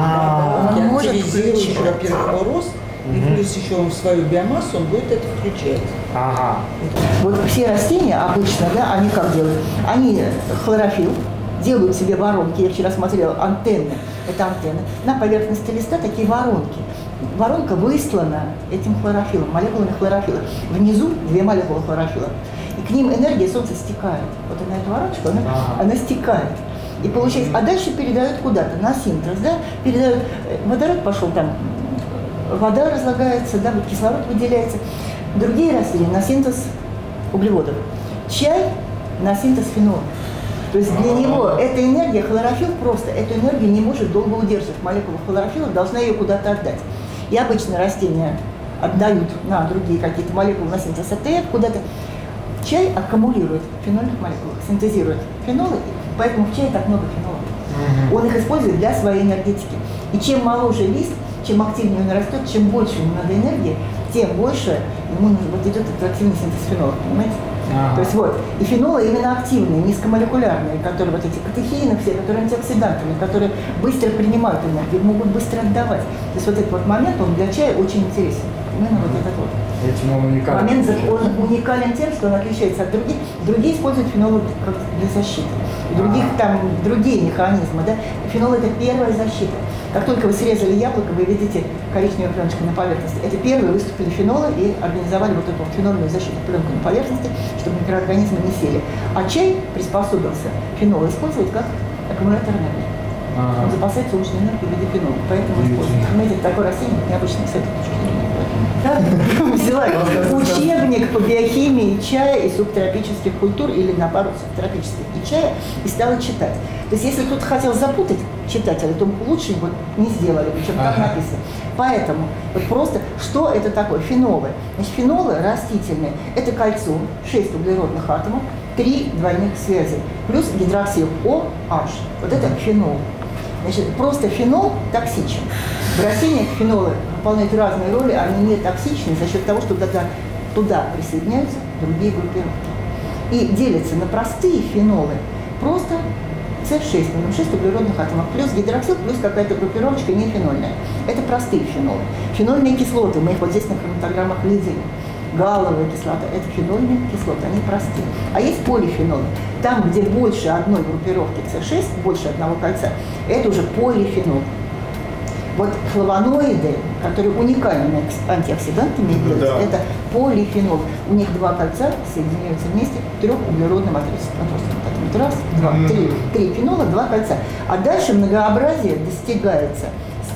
А, он может активизирует, включить. во-первых, его рост, и плюс еще он в свою биомассу, он будет это включать. Ага. Вот все растения обычно, да, они как делают? Они хлорофилл, делают себе воронки. Я вчера смотрела антенны, это антенны. На поверхности листа такие воронки. Воронка выслана этим хлорофиллом, молекулами хлорофилла. Внизу две молекулы хлорофилла. И к ним энергия солнца стекает. Вот она, эта вороночка, она, Ага. она стекает. И получается, а дальше передают куда-то, на синтез, да, передают, э, водород пошел там, вода разлагается, да, вот кислород выделяется. Другие растения на синтез углеводов. Чай на синтез фенола. То есть для него эта энергия, хлорофилл просто эту энергию не может долго удерживать. Молекула хлорофилла должна ее куда-то отдать. И обычно растения отдают на другие какие-то молекулы, на синтез А Т Ф куда-то. Чай аккумулирует фенольных молекул, синтезирует фенолы, поэтому в чае так много фенолов. Он их использует для своей энергетики. И чем моложе лист, чем активнее он растет, чем больше ему надо энергии, тем больше ему нужно, вот идет этот активный синтез фенолов, понимаете? Ага. То есть вот, и фенолы именно активные, низкомолекулярные, которые вот эти катехины все, которые антиоксидантами, которые быстро принимают энергию, могут быстро отдавать. То есть вот этот вот момент, он для чая очень интересен. Именно вот этот вот. Этим он уникален. Момент, за- он уникален тем, что он отличается от других. Другие используют фенолы как для защиты. У других там другие механизмы, да. Фенол – это первая защита. Как только вы срезали яблоко, вы видите коричневую пленочку на поверхности. Это первые выступили фенолы и организовали вот эту вот фенольную защитную пленку на поверхности, чтобы микроорганизмы не сели. А чай приспособился фенол использовать как аккумулятор энергии. Ага. Он запасает солнечную энергию в виде фенола. Поэтому использует. Понимаете, это такое растение необычное с этой точки зрения. Да? Взяла учебник по биохимии чая и субтропических культур, или наоборот, субтропических и чая, и стала читать. То есть, если кто-то хотел запутать читателя, то лучше его не сделали, чем так Ага. написано. Поэтому вот просто, что это такое? Фенолы. Значит, фенолы растительные. Это кольцо, шесть углеродных атомов, три двойных связей, плюс гидроксил OH. Вот это фенол. Значит, просто фенол токсичен. В растениях фенолы выполняют разные роли, они не токсичны за счет того, что туда, туда присоединяются другие группировки. И делятся на простые фенолы, просто С шесть, ну, шесть углеродных атомов, плюс гидроксил, плюс какая-то группировочка нефенольная. Это простые фенолы. Фенольные кислоты, мы их вот здесь на хроматограммах видели. Галловая кислота – это фенольные кислоты, они простые. А есть полифенолы. Там, где больше одной группировки С шесть, больше одного кольца, это уже полифенол. Вот флавоноиды, которые уникальными антиоксидантами являются, Да. это полифенол. У них два кольца соединяются вместе трехуглеродным матрицей. Раз, два, три. Три фенола, два кольца. А дальше многообразие достигается с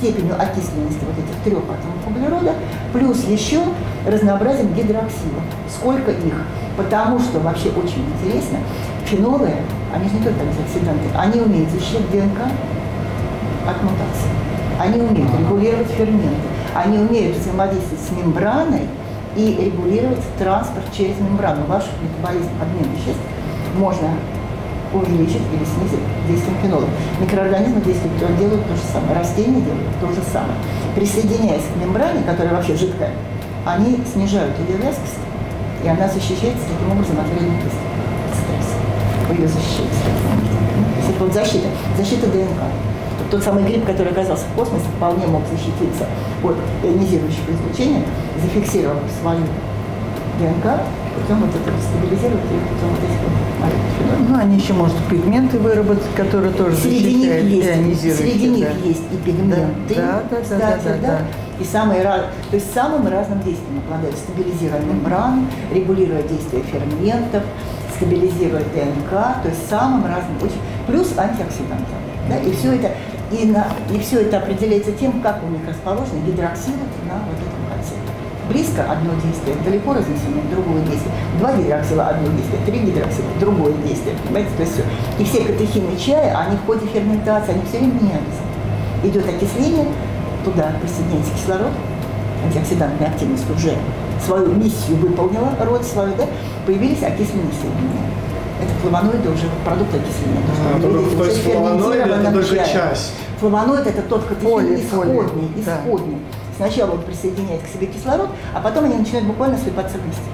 степенью окисленности вот этих трех атомов углерода, плюс еще разнообразием гидроксилов. Сколько их? Потому что вообще очень интересно, фенолы, они же не только антиоксиданты, они умеют защищать ДНК от мутаций, они умеют регулировать ферменты, они умеют взаимодействовать с мембраной и регулировать транспорт через мембрану. Ваш метаболизм, обмен веществ можно увеличить или снизить действием фенолов. Микроорганизмы действуют, делают то же самое, растения делают то же самое. Присоединяясь к мембране, которая вообще жидкая, они снижают ее вязкость, и она защищается таким образом от вредных действий, от стресса. Вы ее защищаете таким образом. То есть это вот защита, защита ДНК. Тот самый гриб, который оказался в космосе, вполне мог защититься от ионизирующего излучения, зафиксировав свою ДНК, путем вот этого стабилизировать ее, путем вот этих вот молекул. Ну, они еще, может, пигменты выработать, которые тоже Среди них есть, ионизирующие. среди них да. есть и пигменты, да, да, кстати, да, да, да, да. и самые раз, то есть самым разным действием обладают, стабилизируя мембрану, регулируя действие ферментов, стабилизируя ДНК, то есть самым разным, очень, плюс антиоксиданты. Да, и все это и, на, и все это определяется тем, как у них расположены гидроксилы на вот этом кольце. Близко одно действие, далеко разнесено другое действие. Два гидроксила одно действие, три гидроксила другое действие. Понимаете, то есть все. И все катехины чая, они в ходе ферментации, они все время меняются. Идет окисление, туда присоединяется кислород, антиоксидантная активность уже свою миссию выполнила, роль свою, да, появились окисленные соединения. Это флавоноиды уже продукт окисления. А, то, то есть флавоноид это только часть. Флавоноид это тот катехин исходный, исходный. Да. Сначала он присоединяет к себе кислород, а потом они начинают буквально слипаться вместе.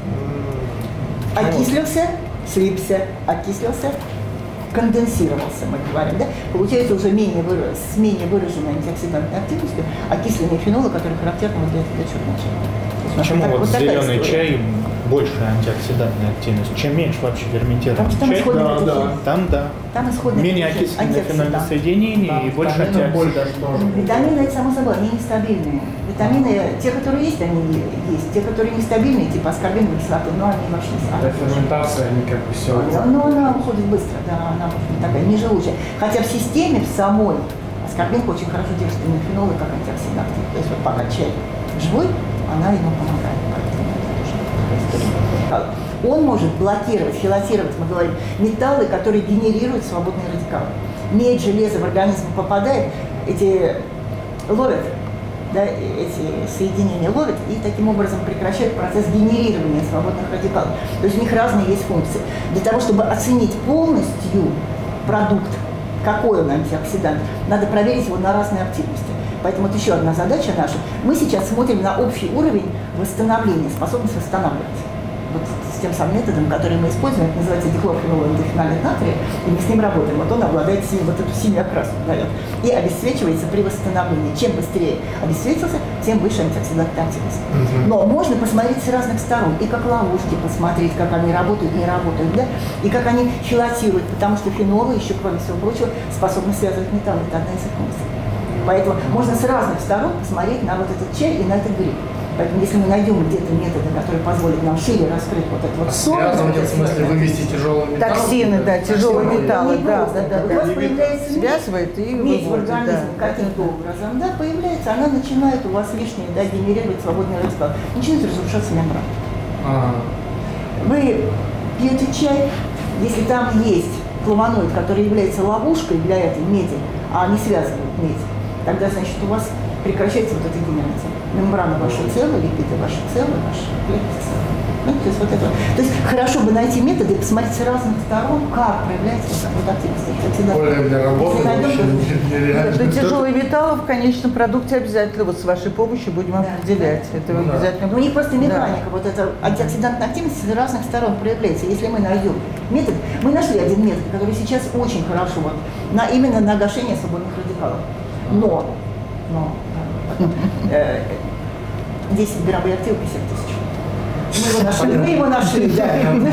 Окислился, слипся, окислился, конденсировался, мы говорим, да? Получается уже менее выраж... с менее выраженной антиоксидантной активностью окисленные фенолы, которые характерны для, для черного чая. Почему так, вот, вот зеленый чай больше антиоксидантная активность? Чем меньше вообще ферментированный там чай, исходные да, катехины. да. там да. Там исходные Менее катехины, окисленное фенольное антиоксиданты. соединение и больше антиоксидантов. Витамины, это само собой, они нестабильные. Витамины, те, которые есть, они есть. Те, которые нестабильные, типа аскорбиновой кислоты, но они вообще не Для ферментации они как бы все. Но она уходит быстро, да, она такая неживучая. Хотя в системе, в самой, аскорбинка очень хорошо держит именно фенолы как антиоксиданты. То есть вот пока чай живой, она ему помогает. Он может блокировать, хелатировать, мы говорим, металлы, которые генерируют свободные радикалы. Медь, железо в организм попадает, эти ловят, да, эти соединения ловят и таким образом прекращают процесс генерирования свободных радикалов. То есть у них разные есть функции. Для того, чтобы оценить полностью продукт, какой он антиоксидант, надо проверить его на разные активности. Поэтому это еще одна задача наша. Мы сейчас смотрим на общий уровень восстановления, способность восстанавливать. Вот с тем самым методом, который мы используем, это называется дихлорфенолоэндофенальный натрий, и мы с ним работаем. Вот он обладает синим, вот эту синюю окраску дает. И обесцвечивается при восстановлении. Чем быстрее обесцветился, тем выше антиоксидантная активность. Mm-hmm. Но можно посмотреть с разных сторон. И как ловушки посмотреть, как они работают, не работают, да? И как они хелатируют, потому что фенолы, еще кроме всего прочего, способны связывать металлы. Это одна из их функций. Поэтому можно с разных сторон посмотреть на вот этот чай и на этот гриб. Поэтому если мы найдем где-то методы, которые позволят нам шире раскрыть вот это вот соль, связывать, в смысле вывести тяжелые металлы. Токсины, да, тяжелые металлы, не да, просто, да, да, У да. вас появляется Связывает и медь в выводит, организме да. каким-то образом, да, появляется, она начинает у вас лишнее, да, генерировать свободный радикал. Начинает разрушаться мембрана. Ага. Вы пьете чай, если там есть флавоноид, который является ловушкой для этой меди, а не связывает медь, тогда, значит, у вас прекращается вот эта генерация. Мембрана ваша целая, липиды ваши целые, ваши клетки целые. Ну, то есть вот это. То есть хорошо бы найти методы и посмотреть с разных сторон, как проявляется вот, вот активность антиоксидантов. Более для работы Если найдем, вообще то- нереально. Но тяжелые металлы в конечном продукте обязательно вот с вашей помощью будем Да, определять. да. Это Ну да. обязательно. Но у них просто Да. механика, вот эта антиоксидантная активность с разных сторон проявляется. Если мы найдем метод, мы нашли один метод, который сейчас очень хорошо вот, на, именно на гашение свободных радикалов. Но, но э, десять грамм реактива пятьдесят тысяч. Мы его нашли, мы его нашли, да.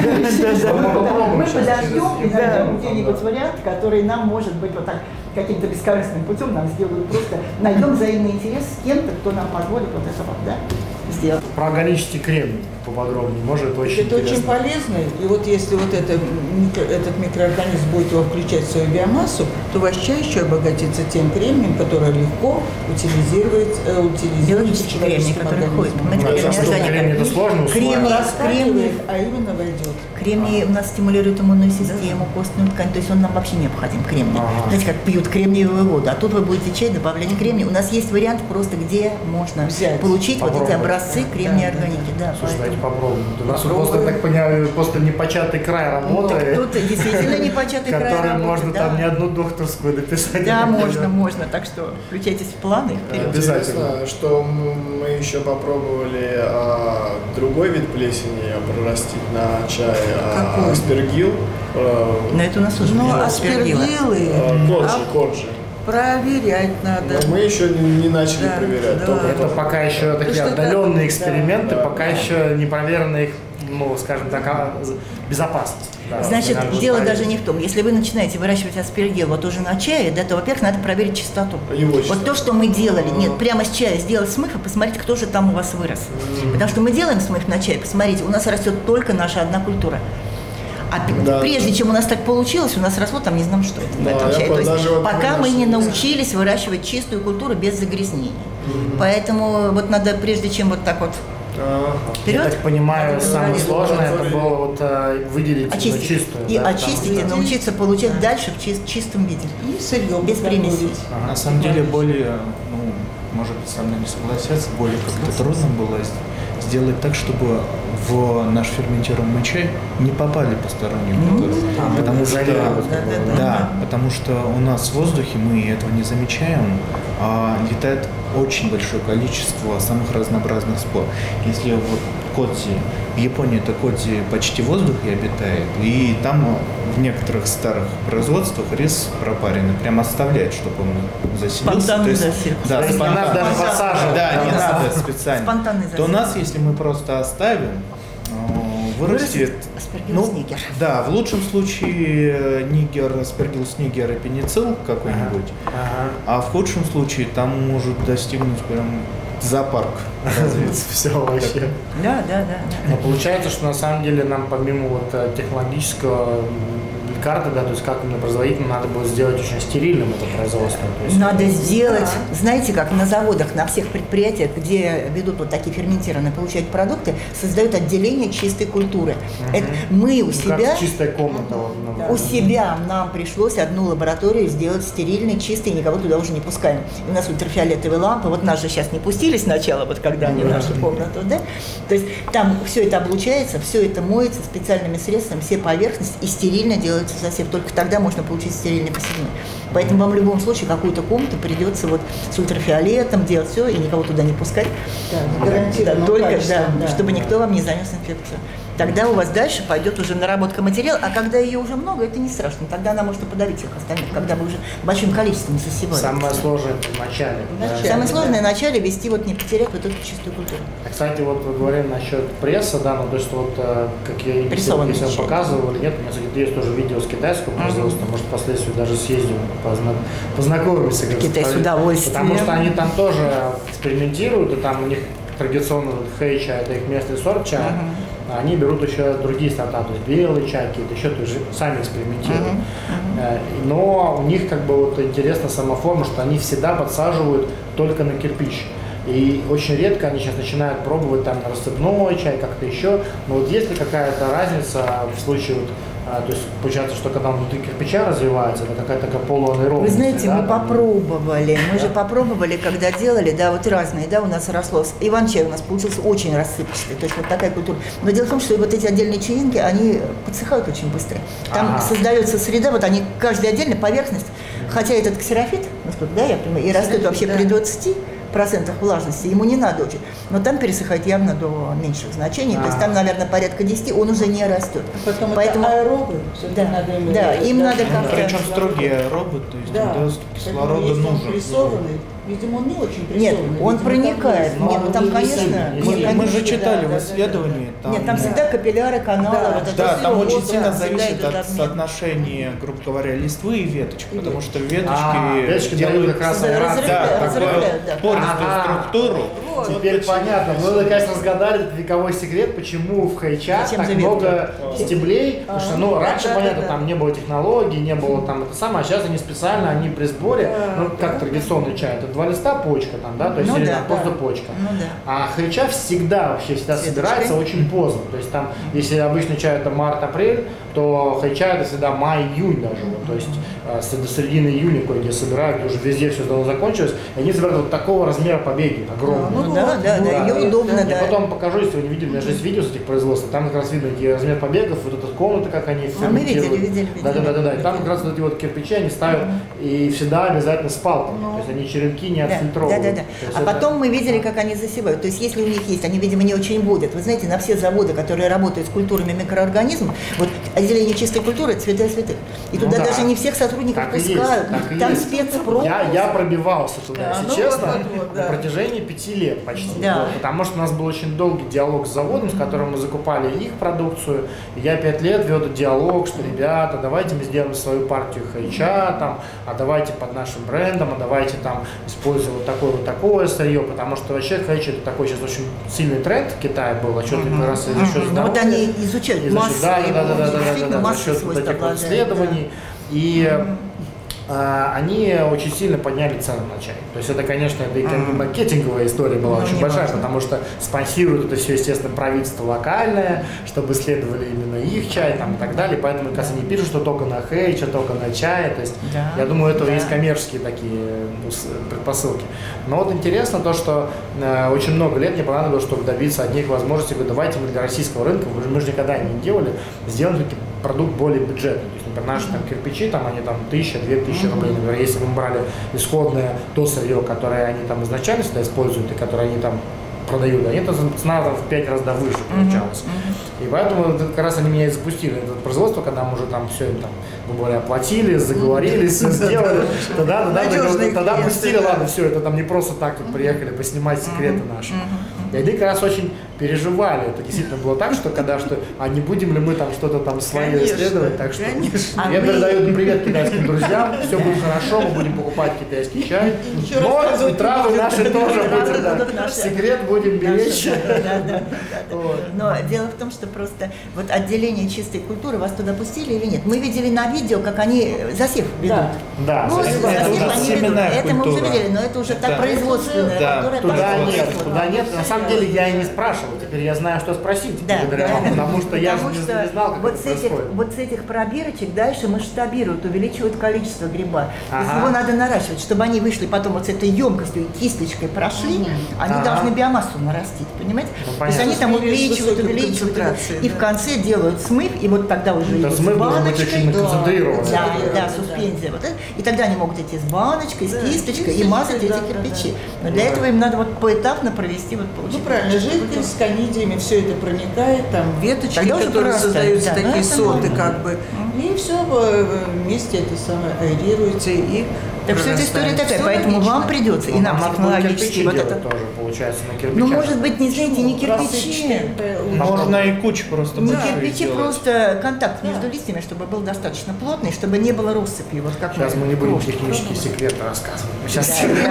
Мы подождем и найдем где-нибудь вариант, который нам, может быть, вот так каким-то бескорыстным путем нам сделают просто, найдем взаимный интерес с кем-то, кто нам позволит вот это вот, да, сделать. Про органический кремний поподробнее, может, это очень Это интересно. очень полезно, и вот если вот это, микро, этот микроорганизм будет его включать в свою биомассу, то ваш чай еще обогатится тем кремнием, который легко утилизирует, э, утилизируется Биологический кремний, который ходит. Понимаете, Ну, кремний это что, органик. кремний это сложно Кремний, усваивать? кремний, а именно войдет. кремний у нас стимулирует иммунную систему, костную ткань, то есть он нам вообще необходим, кремний. Ага. Знаете, как пьют кремниевую воду, а тут вы будете чай добавлять кремний. У нас есть вариант просто, где можно Взять, получить вот эти попробовать. образцы кремния Да, да, органики. Да, Слушай, давайте поэтому. попробуем. У нас просто, я так понимаю, просто непочатый край работает, Тут действительно непочатый край который работы, можно да. там не одну докторскую дописать. Да, можно, можно. Так что включайтесь в планы и вперед. Обязательно. Интересно, что м- мы еще попробовали а, другой вид плесени прорастить на чай, а, Какой? аспергилл, а, Но это у нас уже Ну, аспергилла. аспергиллы а, корджи, а корджи. проверять надо. Но мы еще не, не начали Да, проверять. да. только Это пока еще такие что-то- отдаленные эксперименты, да, пока да. еще не проверена их, ну, скажем так, а, безопасность. Да, Значит, надо дело проверить. даже не в том, если вы начинаете выращивать аспергилл вот уже на чае, да, то, во-первых, надо проверить чистоту. Его чистоту. Вот то, что мы делали, нет, прямо с чая сделать смыв и посмотрите, кто же там у вас вырос. Потому что мы делаем смыв на чай, посмотрите, у нас растет только наша одна культура. А п- Да. прежде чем у нас так получилось, у нас росло там не знаю что это в Да, этом я чае. по- То есть даже вот пока мы мы не нашли. научились выращивать чистую культуру без загрязнений. Поэтому вот надо, прежде чем вот так вот Ага. Я вперед, так понимаю, надо самое говорить, сложное это было вот э, выделить именно очистить. чистую. И да, очистить, потому и что- научиться получать дальше в чис- чистом виде. И сырье Без примесей. подготовить. На самом деле более, ну, может быть, со мной не согласятся, более как-то трудно было с- сделать так, чтобы в наш ферментируемый чай не попали посторонние факторы. А, Потому мы что, изолировать да, как бы, да, да, потому что у нас в воздухе мы этого не замечаем, а летает очень большое количество самых разнообразных спор. Если вот коти, в Японии это коти почти в воздухе обитает, и там в некоторых старых производствах рис пропаренный прям оставляет, чтобы он заселился. Спонтанный То есть- засев. Да, То есть не спонтанно. надо даже подсаживать. Да, не Да. надо специально. Спонтанный То засев. у нас, если мы просто оставим, э, вырастет, аспергиллус нигер. да, в лучшем случае э, нигер, аспергиллус нигер и пеницилл какой-нибудь, Ага. а в худшем случае там может достигнуть прям зоопарк развиться. Все вообще. Да, да, да. да. Но получается, что на самом деле нам помимо вот э, технологического м, карты, да, то есть как именно производителю надо было сделать очень стерильным это производство. То есть, Надо сделать, знаете, как на заводах, на всех предприятиях, где ведут вот такие ферментированные, получают продукты, создают отделение чистой культуры. Это мы у ну, себя, как чистая комната. вот, ну, у себя нам пришлось одну лабораторию сделать стерильной, чистой, и никого туда уже не пускаем. И у нас ультрафиолетовые лампы, вот нас же сейчас не пустили сначала, вот когда они в нашу комнату, да? То есть там все это облучается, все это моется специальными средствами, все поверхности, и стерильно делается засев. Только тогда можно получить стерильный посевной. Поэтому вам в любом случае какую-то комнату придется вот с ультрафиолетом делать все, и никого туда не пускать. Да, гарантированным Да, только, да, качеством, да. чтобы никто вам не занес инфекцию. Тогда у вас дальше пойдет уже наработка материала, а когда ее уже много, это не страшно. Тогда она может и подавить всех остальных, когда вы уже большим количеством засеваете. Самое сложное это в начале. В да. начале. Самое сложное Да. в начале вести, вот не потерять вот эту чистую культуру. А, Кстати, вот вы говорили насчет пресса, да, ну то есть вот э, как я если, Прессованный если вам чай. показывал или нет, у меня, кстати, есть тоже видео с китайского производства, может впоследствии даже съездим, позна- познакомимся. как Китай с сказать. удовольствием. Потому что они там тоже экспериментируют, и там у них традиционно хэй чай, это их местный сорт чая, а они берут еще другие сорта, то есть белый чай, какие-то еще, то есть сами экспериментируют. Э, Но у них как бы вот интересна сама форма, что они всегда подсаживают только на кирпич. И очень редко они сейчас начинают пробовать там рассыпной чай, как-то еще. Но вот есть ли какая-то разница в случае, вот, а, то есть получается, что когда он внутри кирпича развивается, это какая-то такая полуанаэробная. Вы знаете, да, мы там? попробовали, мы же попробовали, когда делали, да, вот разные, да, у нас росло. Иван-чай у нас получился очень рассыпчатый, то есть вот такая культура. Но дело в том, что вот эти отдельные чаинки, они подсыхают очень быстро. Там Ага. создается среда, вот они, каждая отдельная поверхность, хотя этот ксерофит, насколько, да, я понимаю, и растет вообще да. при двадцати процентах влажности, ему не надо очень. Но там пересыхает явно до меньших значений, то есть там, наверное, порядка десяти, он уже не растет. Потом Поэтому, это аэробы, всё-таки да, надо им, да, им надо Ну, как-то... причем строгие робот, то есть Да, им доступ поэтому кислорода если он нужен. прессованный, видимо, он не очень прессованный. Нет, он видимо, проникает. такой, Нет, ну там, но конечно, не нет, Мы, конечно, мы же да, читали да, в да, исследовании. Там, Нет, там всегда капилляры, каналы, Да. вот это Да, всё, там вот, очень да, сильно всегда зависит идет от обмен. соотношения, грубо говоря, листвы и веточек, потому что веточки, А, веточки делают дают как раз Да, аэрацию. разрывают, да, разрывают, такое да. под химическую Ага. структуру. Вот. Теперь понятно. Мы наконец разгадали этот вековой секрет, почему в хэйча Зачем так заветки? много стеблей. Потому что, ну, да, раньше, да, понятно, да, там да. не было технологий, не было там это самое, а сейчас они специально, они при сборе, Да, ну, как да. традиционный чай, это два листа почка там, да, то есть Ну или да, там просто да. почка. Ну да. А хэйча всегда вообще всегда Светочкой. собирается очень поздно. То есть там, если обычный чай это март-апрель, то хэйча это всегда май-июнь даже. Вот. То есть э, с- до середины июня кое-где собирают, уже везде все давно закончилось. И они собирают вот такого размера побеги, огромные. Ну да, да, да, да. ее удобно, Я да. потом покажу, если вы не видели, у меня же есть видео с этих производств, там как раз видно какие размер побегов, вот эта комната, как они А мы видели, ферментируют. видели, видели. Да, да, да, да, да. И там как раз вот эти вот кирпичи они ставят и всегда обязательно с палками. То есть они черенки не Да, да, отфильтровывают. да, да. То есть А это- потом мы видели, как они засевают. То есть, если у них есть, они, видимо, не очень водят. Вы знаете, на все заводы, которые работают с культурами микроорганизмов, вот отделение чистой культуры – цветы святых. И Ну туда да. даже не всех сотрудников Так и есть, пускают. так и Там есть. спецпров. Я, я пробивался туда, Да, если ну честно, вот, вот, вот, на да. протяжении пяти лет почти. Да. Вот, потому что у нас был очень долгий диалог с заводом, с которым мы закупали их продукцию. И я пять лет вел этот диалог, что, ребята, давайте мы сделаем свою партию хэйча, там, а давайте под нашим брендом, а давайте там используем вот такое вот такое сырье, потому что вообще хэйча это такой сейчас очень сильный тренд в Китае был, а что ты как раз за счет Ну, вот здоровья. они изучают И за счет- массу, да, да, да, да, да, да, да, действительно да, за массу счет вот свойств этих вот обладает, исследований. И а, они очень сильно подняли цены на чай. То есть это, конечно, это и как бы маркетинговая история была Ну, очень не большая, важно. потому что спонсирует это все, естественно, правительство локальное, чтобы исследовали именно их чай там, и так далее. Поэтому, как раз они пишут, что только на хэйча, только на чай. То есть, Да, я думаю, это да. есть коммерческие такие ну, с- предпосылки. Но вот интересно то, что э, очень много лет мне понадобилось, чтобы добиться одних возможностей. Говорю, давайте мы для российского рынка, мы же, мы же никогда не делали, сделаем таки продукт более бюджетный. То есть, например, наши там кирпичи, там они там тысяча, две тысячи рублей. Например, если бы мы брали исходное то сырье, которое они там изначально всегда используют и которое они там продают, они это цена там в пять раз да выше получалась. И поэтому это как раз они меня и запустили это производство, когда мы уже там все им там, грубо говоря, оплатили, заговорились, все сделали. Тогда, тогда, Надежные тогда клиенты, пустили, да. ладно, все, это там не просто так вот приехали поснимать секреты наши. И они как раз очень переживали. Это действительно было так, что когда что, а не будем ли мы там что-то там свое Конечно, исследовать, так что конечно. А я мы- передаю привет китайским друзьям, все будет хорошо, мы будем покупать китайский чай, ничего но и рассказывать не травы будем. наши тоже Травы будем, да. будут наши. Секрет будем беречь. Да, да, да, да. Вот. Но дело в том, что просто вот отделение чистой культуры вас туда пустили или нет? Мы видели на видео, как они засев ведут. Да. Да, Ну, засев. засев это уже они ведут. семенная Это мы уже культура. видели, но это уже Да. так производственная Да. культура. Туда так нет, вот. туда нет. На самом деле я и не спрашивал. Теперь я знаю, что спросить. Да, благодаря да. вам, потому что я же Потому не, что не знал, как вот это с этих, происходит. вот с этих пробирочек дальше масштабируют, увеличивают количество гриба. То есть Ага. его надо наращивать, чтобы они вышли потом вот с этой емкостью и кисточкой прошли, они Ага. должны биомассу нарастить, понимаете? Ну, То есть понятно. они там С увеличивают, высокой увеличивают, концентрацией, и да. в конце делают смыв, и вот тогда уже Да, идет смыв с должен быть баночкой. очень концентрированный. Да, Да, да, да, суспензия. Вот это. И тогда они могут идти с баночкой, с Да, кисточкой и кисточкой, мазать да, эти да, кирпичи. да. Но для этого им надо вот поэтапно провести вот Ну получить. правильно, жидкость с канидиями, все это проникает, там веточки, Тогда уже которые просто, создаются, да, ну такие это соты нормально. как бы, и все вместе это самое аэрируется и Так что эта история прорастает. такая, Всё поэтому логично. вам придется, и Ну, нам надо будет технологически кирпичи вот делать это. тоже, получается, на кирпичах. Ну, может быть, не знаете, не кирпичи. Рассыпчатое, Можно и кучу просто Не большую кирпичи, сделать. просто контакт между листьями, чтобы был достаточно плотный, чтобы не было россыпи. Вот как Сейчас мы не будем крошки технические пробовали. секреты рассказывать. Мы сейчас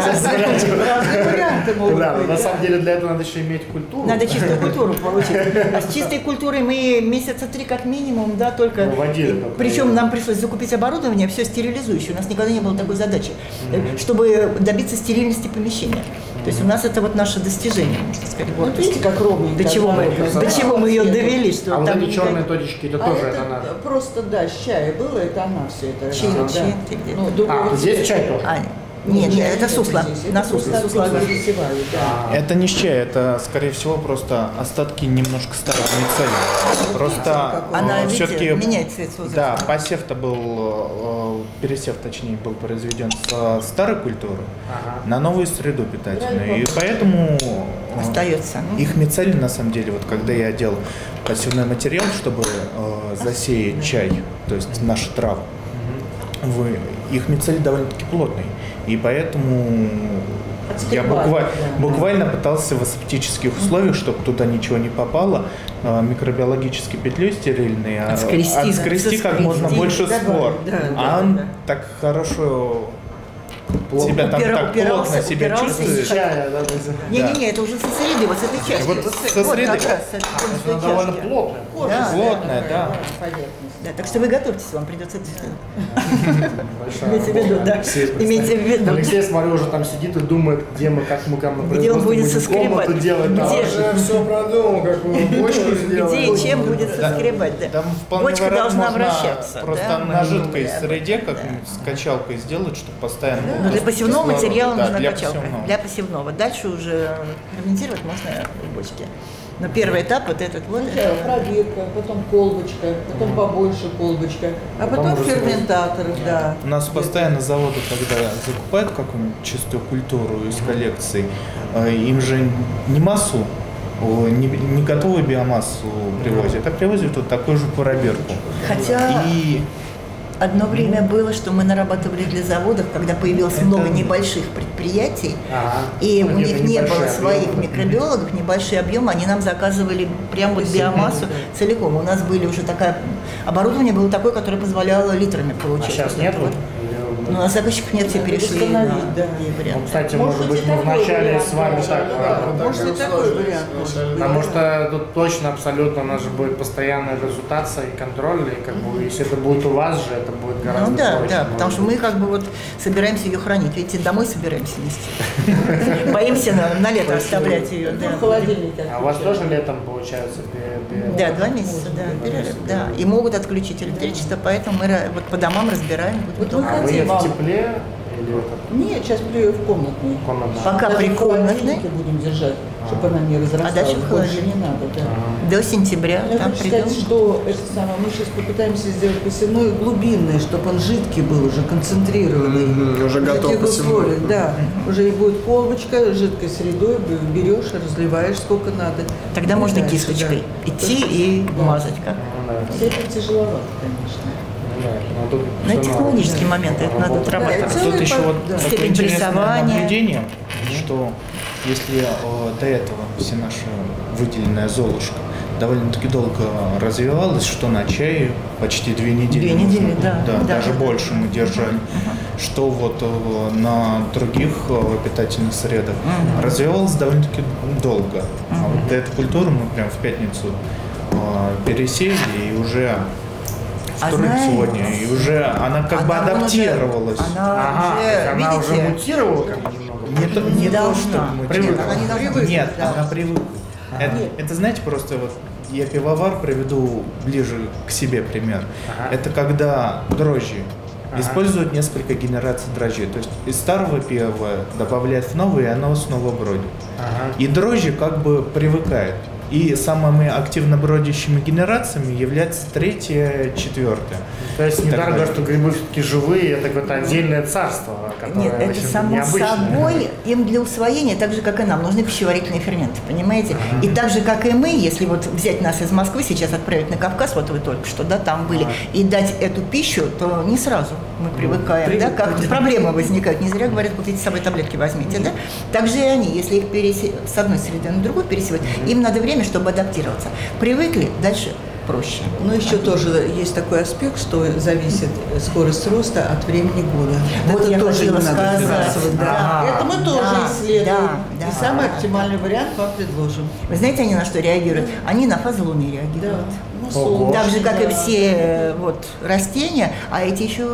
Разные варианты могут Да, быть, на да. самом деле для этого надо еще иметь культуру. Надо чистую культуру получить. А с чистой культурой мы месяца три как минимум, да, только... Ну, водили как-то. Причем нам пришлось закупить оборудование, все стерилизующее. У нас никогда не было такой задачи, чтобы добиться стерильности помещения. То есть у нас это вот наше достижение, можно сказать. Вот Вот. видите, как ровненько. До чего мы, да, до чего мы ее цвета. довели, что А вот там эти никак- черные точечки, это А тоже это это надо. просто, да, с чая было, это она все это. Чьи- да. чьи ты где-то? Ну, другого А, здесь цвета. чай тоже. А, нет, нет, это сусло. здесь. На Это сусло, просто сусло. оттуда засевают, да. Это не с чая, это, скорее всего, просто остатки немножко старой мицелии. Просто Она, все-таки... видите, меняет цвет с возрастом. Да, посев-то был, э, пересев, точнее, был произведен со старой культуры Ага. на новую среду питательную. И поэтому э, Остается. Ну, их мицелий, на самом деле, вот когда я делал посевной материал, чтобы э, засеять чай, то есть наши травы, вы, их мицелий довольно-таки плотный. И поэтому я Отступать, буквально, да. буквально пытался в асептических условиях, чтобы туда ничего не попало, э, микробиологически петлей стерильной, а- Отскрести, отскрести как заскрести, можно больше добавить, спор. да, да, а он да. так хорошо плотно. себя там Упира- так упирался, плотно себя упирался чувствуешь. Чая, да, то есть. Не-не-не, это уже со среды, вот с этой части. Вот Вот, со вот среды. как раз, это Она полностью довольно чашки. плотная. Кожа Плотная, такая, да. поверхность. Да, так что вы готовьтесь, вам придется это Большая имейте в виду, работа. да. Имейте в виду. Алексей, смотрю, уже там сидит и думает, где мы, как мы там на Где он производстве будет будем соскребать? комнату делать. Да, Где? уже все продумал, какую бочку сделать. Где и чем будет соскребать, да. Там вполне Бочка вероятно, должна можно вращаться. просто да? на жидкой Да. среде как-нибудь с качалкой сделать, чтобы постоянно... Но для посевного кислород. материала Да, нужна для качалка. посевного. Для посевного. Дальше уже ферментировать можно в бочке. Но первый этап вот этот вот. Сначала пробирка, потом колбочка, потом побольше колбочка, а Потом потом уже ферментатор, да. У нас постоянно заводы, когда закупают какую-нибудь чистую культуру из коллекций, э, им же не массу, о, не, не готовую биомассу привозят, а привозят вот такую же пробирку. Хотя И одно время было, что мы нарабатывали для заводов, когда появилось Это- много небольших предприятий, Ага. и Ну, у них где-то не было небольшой своих объем. микробиологов, небольшие объемы, они нам заказывали прям вот биомассу целиком. У нас были уже такая, оборудование было такое, которое позволяло литрами А получать. сейчас Вот нет? это вот. Ну, на заказчиков нет, все Надо перешли на восстановить, да. другие Ну, варианты. кстати, Может может быть, быть, и мы такой вначале вариант, с вами да, так... да, а, да. Может, и такой вариант может быть. Потому что тут точно, абсолютно, у нас же будет постоянная консультация и контроль, и как бы, если это будет у вас же, это будет гораздо Ну да, проще. да, потому что мы как бы вот собираемся ее хранить. Видите, домой собираемся нести. Боимся на, на лето оставлять ее. Ну, Да. в холодильнике. А у вас тоже летом получается? пе- пе- Да, два месяца, да, перерыв, да. И могут отключить электричество, поэтому мы ра- вот по домам разбираем. Вот Вот дома. А вы хотим в вам- тепле или это Нет, сейчас при в комнатной. комнатная? Пока Даже при в комнатной, холодильнике будем держать, чтобы она не разрасталась. А дальше в Больше холодильник. не надо, да. до сентября Я там хочу сказать, придем. что это самое, мы сейчас попытаемся сделать посевной глубинный, чтобы он жидкий был, уже концентрированный. Мгм, уже В готов таких посевной. условиях, да. Уже и будет колбочка с жидкой средой, берешь, разливаешь сколько надо. Тогда И можно дальше, кисточкой да. идти и Да. мазать как. Ну, да. Все это тяжеловато, конечно. Ну, да. Ну, тут Но всё технологические моменты это надо Работа. отрабатывать. Да, тут еще вот да. такое Степень интересное прессования. наблюдение, что если э, до этого все наше выделенное золушка довольно-таки долго развивалось, что на чае почти две недели. Две недели, да. Да, Да, даже да, больше мы держали. Что вот э, на других э, питательных средах развивалось довольно-таки долго. А вот эту культуру мы прям в пятницу э, пересеяли и уже А вторник знаете, сегодня, и уже она как бы Она уже- адаптировалась. Она Ага, то есть уже, она уже видите, мутировала как бы немного? Не, то, не не то, должна. чтобы мы Привыкла. делали. Она не должна Привыкла, Нет, да. она привыкла. Это, это, знаете, просто вот я пивовар приведу ближе к себе пример. Ага. Это когда дрожжи Ага. используют несколько генераций дрожжей. То есть из старого пива добавляют в новое, и оно снова бродит. Ага. И дрожжи как бы привыкают. И самыми активно бродящими генерациями является третья, четвертая. То есть Так недаром далее. говорят, что грибы все-таки живые, это какое-то отдельное царство, которое Нет, это очень само необычное. собой, им для усвоения, так же, как и нам, нужны пищеварительные ферменты, понимаете? И так же, как и мы, если вот взять нас из Москвы, сейчас отправить на Кавказ, вот вы только что, да, там были, и дать эту пищу, то не сразу мы привыкаем, да, как проблемы возникают. Не зря говорят, купите с собой таблетки, возьмите, да? Так же и они, если их пересе... с одной среды на другую пересевать, им надо время, чтобы адаптироваться. Привыкли, дальше проще. Но еще тоже есть такой аспект, что зависит скорость роста от времени года. Вот это я тоже хотела не надо сказать. сбрасывать, да. Ага. Это мы тоже Да, исследуем. да, да. И самый оптимальный вариант вам предложим. Вы знаете, они на что реагируют? Они на фазу Луны реагируют. Ну, Ого. солнце, Так же, как и да. все э, вот, растения, а эти еще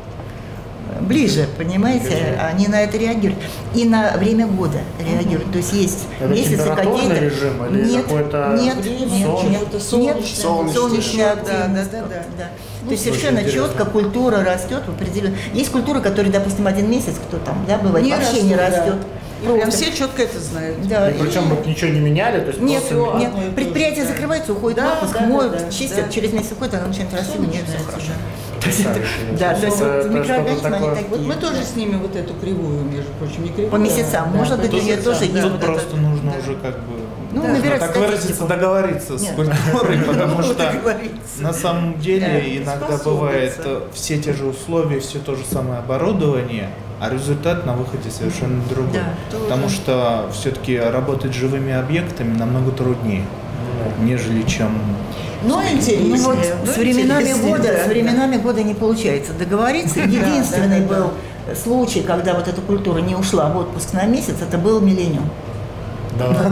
ближе, понимаете, они на это реагируют. И на время года реагируют. То есть есть Это месяцы температурный какие-то. режим или нет, какой-то нет, Время, нет, нет, почему-то нет, солнечное. Солнечное. солнечная Да, активность. да, да, да. Да. Ну, То есть очень совершенно интересно. четко культура растет в определенном. Есть культуры, которые, допустим, один месяц, кто там, да, бывает, вообще не растут, да. растет. И прям Просто. все четко это знают. Да, И причем вот ничего не меняли, то есть Нет, просто... нет, одно и то же, предприятие да. закрывается, уходит Да, в отпуск, да, моют, да, да, чистят, да. через месяц уходит, оно начинает расти, у нее все Солнечное, хорошо. Да, Да, то есть это- вот это микроорганизмы, что-то они такое. такие. Вот мы тоже да. с ними вот эту кривую, между прочим, не кривую. По месяцам, а, может да, быть, по у нее месяцам, тоже да. есть Тут вот просто это, нужно да. уже как бы, Ну, можно набирать так выразиться, статистику. договориться с Нет. культурой, потому что Договориться. на самом деле Да, иногда способится. бывает э, все те же условия, все то же самое оборудование, а результат на выходе совершенно другой. Да, тоже. Потому что все-таки работать с живыми объектами намного труднее, нежели чем... Но интереснее. Ну вот но с временами интереснее, года, да. с временами года не получается договориться. Единственный да, да, был случай, когда вот эта культура не ушла в отпуск на месяц, это был «Миллениум». Да. Да,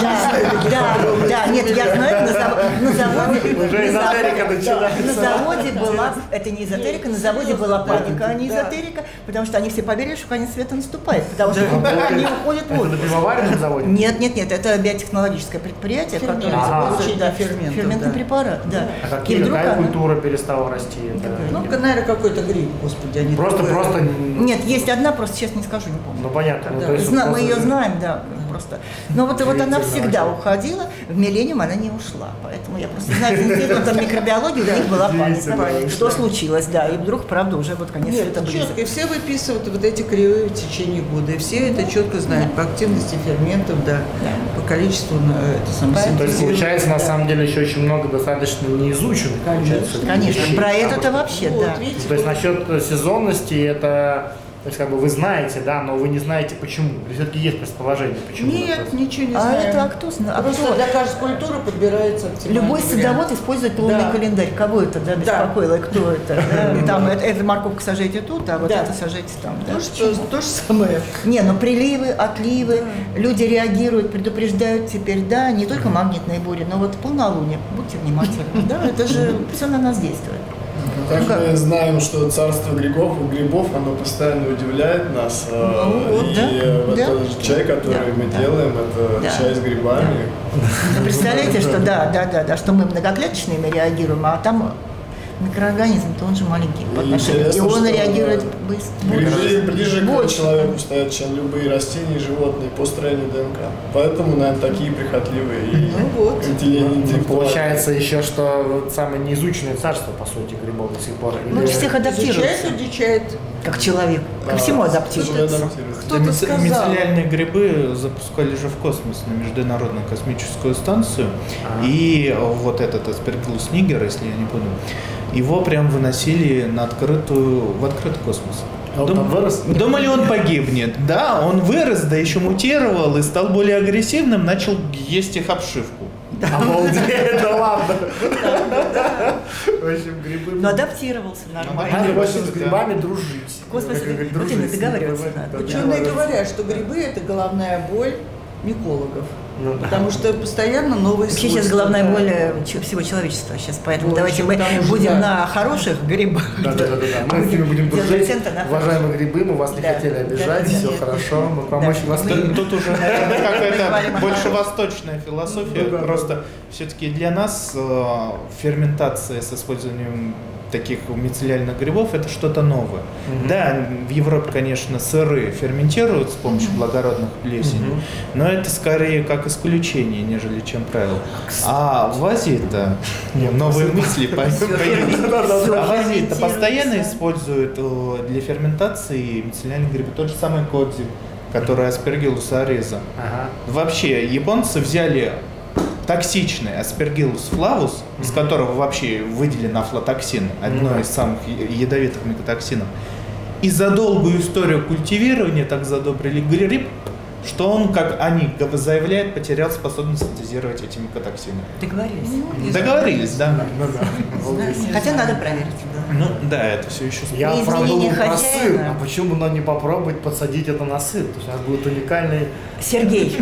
да, да, нет, я знаю, на заводе, на заводе, Уже эзотерика начинается. на заводе была, это не эзотерика, на заводе была паника, а не эзотерика, потому что они все поверили, что конец света наступает, потому что они уходят в Это на отпуск. пивоваренном заводе? Нет, нет, нет, это биотехнологическое предприятие, которое использует да, ферментов, ферментный да. препарат, да. А И какие, вдруг какая она- культура перестала расти? Это- Ну, наверное, какой-то гриб, господи, они Просто, такое- просто... Нет, есть одна, просто сейчас не скажу, не помню. Ну, понятно. ну, Да. то есть Зна- мы просто- ее знаем, да, просто. Но вот, вот она Удивительно всегда вообще. уходила, в «Миллениум» она не ушла. Поэтому я просто знаю, из института микробиологии у них была Удивительно паника. вообще. Что случилось, да. И вдруг, правда, уже вот конец Нет, света это близок. четко. И все выписывают вот эти кривые в течение года. И все это четко знают по активности ферментов, да, по количеству э, это самое, То есть, синтезированных, получается, на да. самом деле, еще очень много достаточно неизученных. получается, Конечно, вещей. про А это-то вот- вообще, Вот, да. видите, То есть, вот- насчет э, сезонности, это... То есть, как бы вы знаете, да, но вы не знаете почему. Или все-таки есть предположение, почему? Нет, это? ничего не А знаю. это а кто знает? А Просто кто? для каждой культуры подбирается оптимальный Любой вариант. садовод использует лунный Да. календарь. Кого это, да, беспокоило, и кто это? да? Там это, это морковку сажайте тут, а вот Да. это сажайте там. да. То, что, то же самое. Не, ну приливы, отливы, люди реагируют, предупреждают теперь, да, не только магнитные бури, но вот полнолуние, будьте внимательны, да, это же все на нас действует. Как как? мы знаем, что царство грибов, грибов, оно постоянно удивляет нас. э, Ну, вот, и да, э, вот да. этот чай, который Да, мы да. делаем, это Да. чай с грибами. Вы представляете, что да, да, да, да, что мы многоклеточными реагируем, а там микроорганизм-то он же маленький по И отношению, и интересно, он что реагирует быстро. Грибы ближе к Больше. человеку стоят, чем любые растения и животные по строению ДНК. Поэтому, наверное, такие прихотливые и Ну вот. интелли- интеллектуальные. Получается еще, что вот самое неизученное царство, по сути, грибов до сих пор. Ну, Или- всех Изучает, адаптируется, изучает. как человек, ко всему адаптируется. адаптируется. Кто-то Мици- сказал. Мицеллиальные грибы запускали же в космос на Международную космическую станцию. Ага. И вот этот Aspergillus niger, если я не помню, его прям выносили на открытую, в открытый космос. А он там вырос? Думали, он погибнет. Да, он вырос, да еще мутировал и стал более агрессивным, начал есть их обшивку. Обалдеть, да ладно. В общем, грибы... Но адаптировался нормально. Надо, в общем, с Да. грибами дружить. Космос, Как говорят, вот дружить именно, с ними, договариваться да, надо. да, Ученые да. говорят, что грибы – это головная боль микологов. Ну да. Потому что постоянно новые Вообще сейчас свойства. головная Да. боль э, че- всего человечества сейчас, поэтому Ну, давайте в мы общем, там уже, будем да. на хороших грибах. Да, да, да, да. Мы с ними будем делать дружить. акценты на Уважаемые грибы, мы вас не Да. хотели Да, обижать, да, все нет, хорошо, нет. мы помочь Да. вас Мы- не- Тут уже, наверное, Мы какая-то говорим о больше хорошем. восточная философия. Ну, да, да, Просто все-таки для нас э, ферментация с использованием таких мицеллиальных грибов это что-то новое. Мгм. Да, в Европе, конечно, сыры ферментируют с помощью благородных плесеней, Мгм. но это скорее как исключение, нежели чем правило. А в Азии это новые мысли по- появились. Всё А в Азии это ферментируется. постоянно используют э, для ферментации мицеллиальные грибы. Тот же самый кодзи, который Aspergillus aeresa. Ага. Вообще, японцы взяли токсичный Aspergillus flavus, из которого вообще выделен афлатоксин, одно Мгм. из самых я- ядовитых микотоксинов. И за долгую историю культивирования так задобрили гриб, что он, как они г- заявляют, потерял способность синтезировать эти микотоксины. Договорились. Договорились, да? Ну да. Хотя надо проверить. да. Ну да, это все еще Я При продумал изменении про сыр, хозяина. а почему бы нам не попробовать подсадить это на сыр? То есть у нас будет уникальный... Сергей,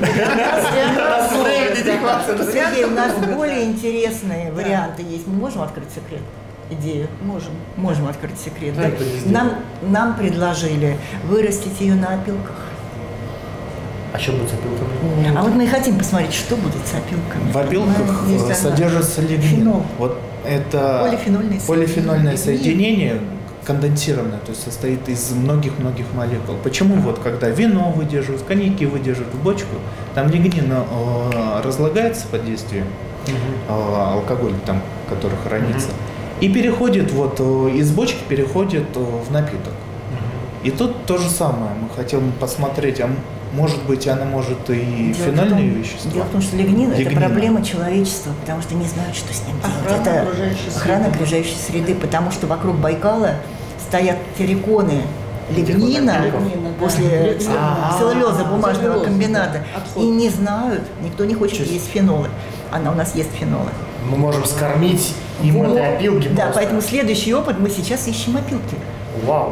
Сергей, у нас более интересные варианты есть. Мы можем открыть секрет? Идею? Можем. Можем открыть секрет. Да, да? это не сделано. Нам, нам предложили вырастить ее на опилках. А что будет с опилками? А вот мы и хотим посмотреть, что будет с опилками. в опилках Есть э, она. содержится лигнин. Фенол. Вот это Полифенольные полифенольное соединения. соединение конденсированное, то есть состоит из многих-многих молекул. Почему вот когда вино выдерживают, коньяки выдерживают в бочку, там лигнин э, разлагается под действием э, алкоголя, там, который хранится, и переходит вот э, из бочки переходит э, в напиток. И тут то же самое. Мы хотим посмотреть, а м- может быть, она может и Дело в фенольные том- вещества. Дело в том, что лигнин – это Лигнин. проблема человечества, потому что не знают, что с ним делать. Охрана Это окружающей охрана среды. окружающей среды, потому что вокруг Байкала стоят терриконы лигнина Лигнина, да. после Лигнина. ц- целлюлоза бумажного Целлюлоза, комбината. да. Отход. И не знают, никто не хочет Честно. есть фенолы. Она у нас ест фенолы. Мы можем скормить им Вот. этой опилки Да, просто. поэтому следующий опыт мы сейчас ищем опилки. Вау.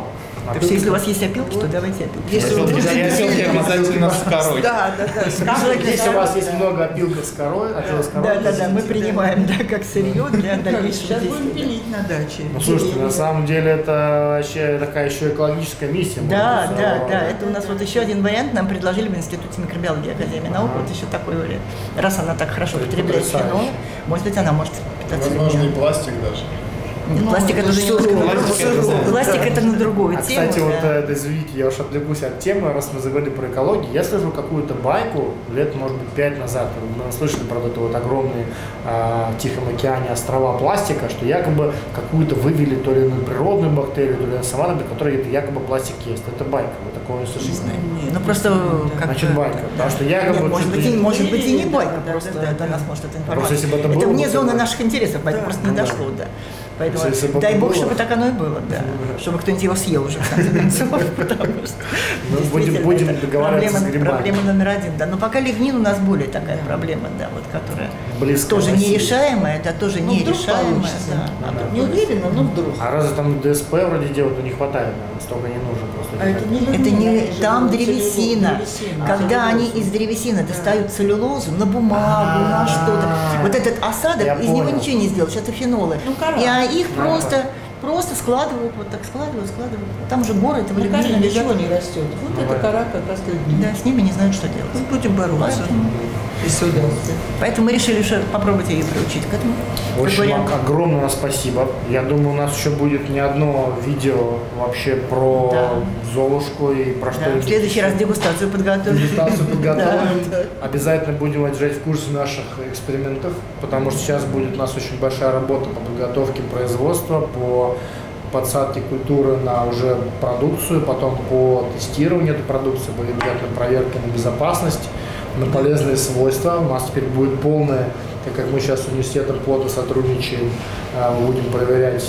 Так что если у вас есть опилки, то давайте опилки. Если вы будете опилки обязательно с корой. Да, да, да. Если у вас есть много опилок с корой, опилок с корой, Да, да, да, мы принимаем, да, как сырье для дальнейшего Сейчас будем действия. пилить на даче. Ну, слушайте, на самом деле это вообще такая еще экологическая миссия. Да, может быть, да, э, да, это у нас вот еще один вариант нам предложили в Институте микробиологии Академии наук, вот еще такой вариант. Раз она так хорошо Это потребляет потрясающе. фенол, может быть, она может питаться. Возможно, и льдом. пластик даже. Нет, Ну, пластик это это уже немножко сырое, на другую- пластик это- Пластик это на другую А, тему. кстати, вот, да. э, извините, я уж отвлекусь от темы, раз мы заговорили про экологию. Я слышал какую-то байку лет, может быть, пять назад. Мы слышали про вот это вот огромные а, в Тихом океане острова пластика, что якобы какую-то вывели то ли на природную бактерию, то ли на саману, которой это якобы пластик есть. Это байка, вы такого не слышали? Нет, Ну просто как Значит, бы- байка. Потому что якобы... Нет, может что-то- быть, и, может быть, и не Да, байка, да, просто да, да, да, до нас да. может эта Просто информация. если бы это Это было, вне то зоны да. наших интересов, поэтому Да, просто ну не да. дошло, да. Поэтому, Если бы дай это бог, было. чтобы так оно и было, да. Чтобы кто-нибудь его съел уже, в конце концов, потому что Ну, будем- действительно, будем это договариваться проблема, с грибами. проблема номер один, да. Но пока лигнин у нас более такая проблема, да, вот которая Близко тоже к России. нерешаемая, это тоже Ну, вдруг нерешаемая, получится. да. А Да. вдруг Не уверена, но вдруг. А разве там ДСП вроде делать ну, не хватает, наверное, столько не нужно просто. А это не Это не лигнин, это там же древесина. древесина. Когда А, они целлюлоза. из древесины достают целлюлозу на бумагу, на что-то. Вот этот осадок, Я из него понял. ничего не сделаешь, это фенолы. Ну, кора. И а их Да. просто, просто складывают, вот так складывают, складывают. Там уже горы этого На коре лигнина лежат. ничего не растет. Вот Ну, эта да. кора как раз лигнин. Да, с ними не знают, что делать. Мы будем бороться. Поэтому, Если удастся. поэтому мы решили что попробовать ее приучить к этому. В Как общем, вариант. ог- огромное спасибо. Я думаю, у нас еще будет не одно видео вообще про Да. Золушку и про что Да, в следующий раз дегустацию подготовим. Дегустацию подготовим. Да. Обязательно будем вас держать в курсе наших экспериментов, потому что сейчас будет у нас очень большая работа по подготовке производства, по подсадке культуры на уже продукцию, потом по тестированию этой продукции, будет обязательно проверка на безопасность, на полезные свойства. У нас теперь будет полное, так как мы сейчас с университетом плотно сотрудничаем, э, мы будем проверять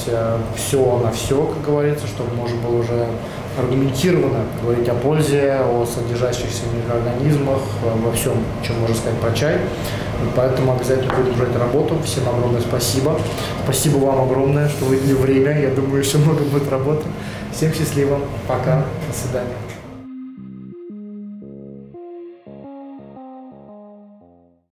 все на все, как говорится, чтобы можно было уже аргументированно говорить о пользе, о содержащихся микроорганизмах, э, во всем, чем можно сказать про чай. И поэтому обязательно будем брать работу. Всем огромное спасибо. Спасибо вам огромное, что вы выделили время. Я думаю, еще много будет работы. Всем счастливо. Пока. До свидания.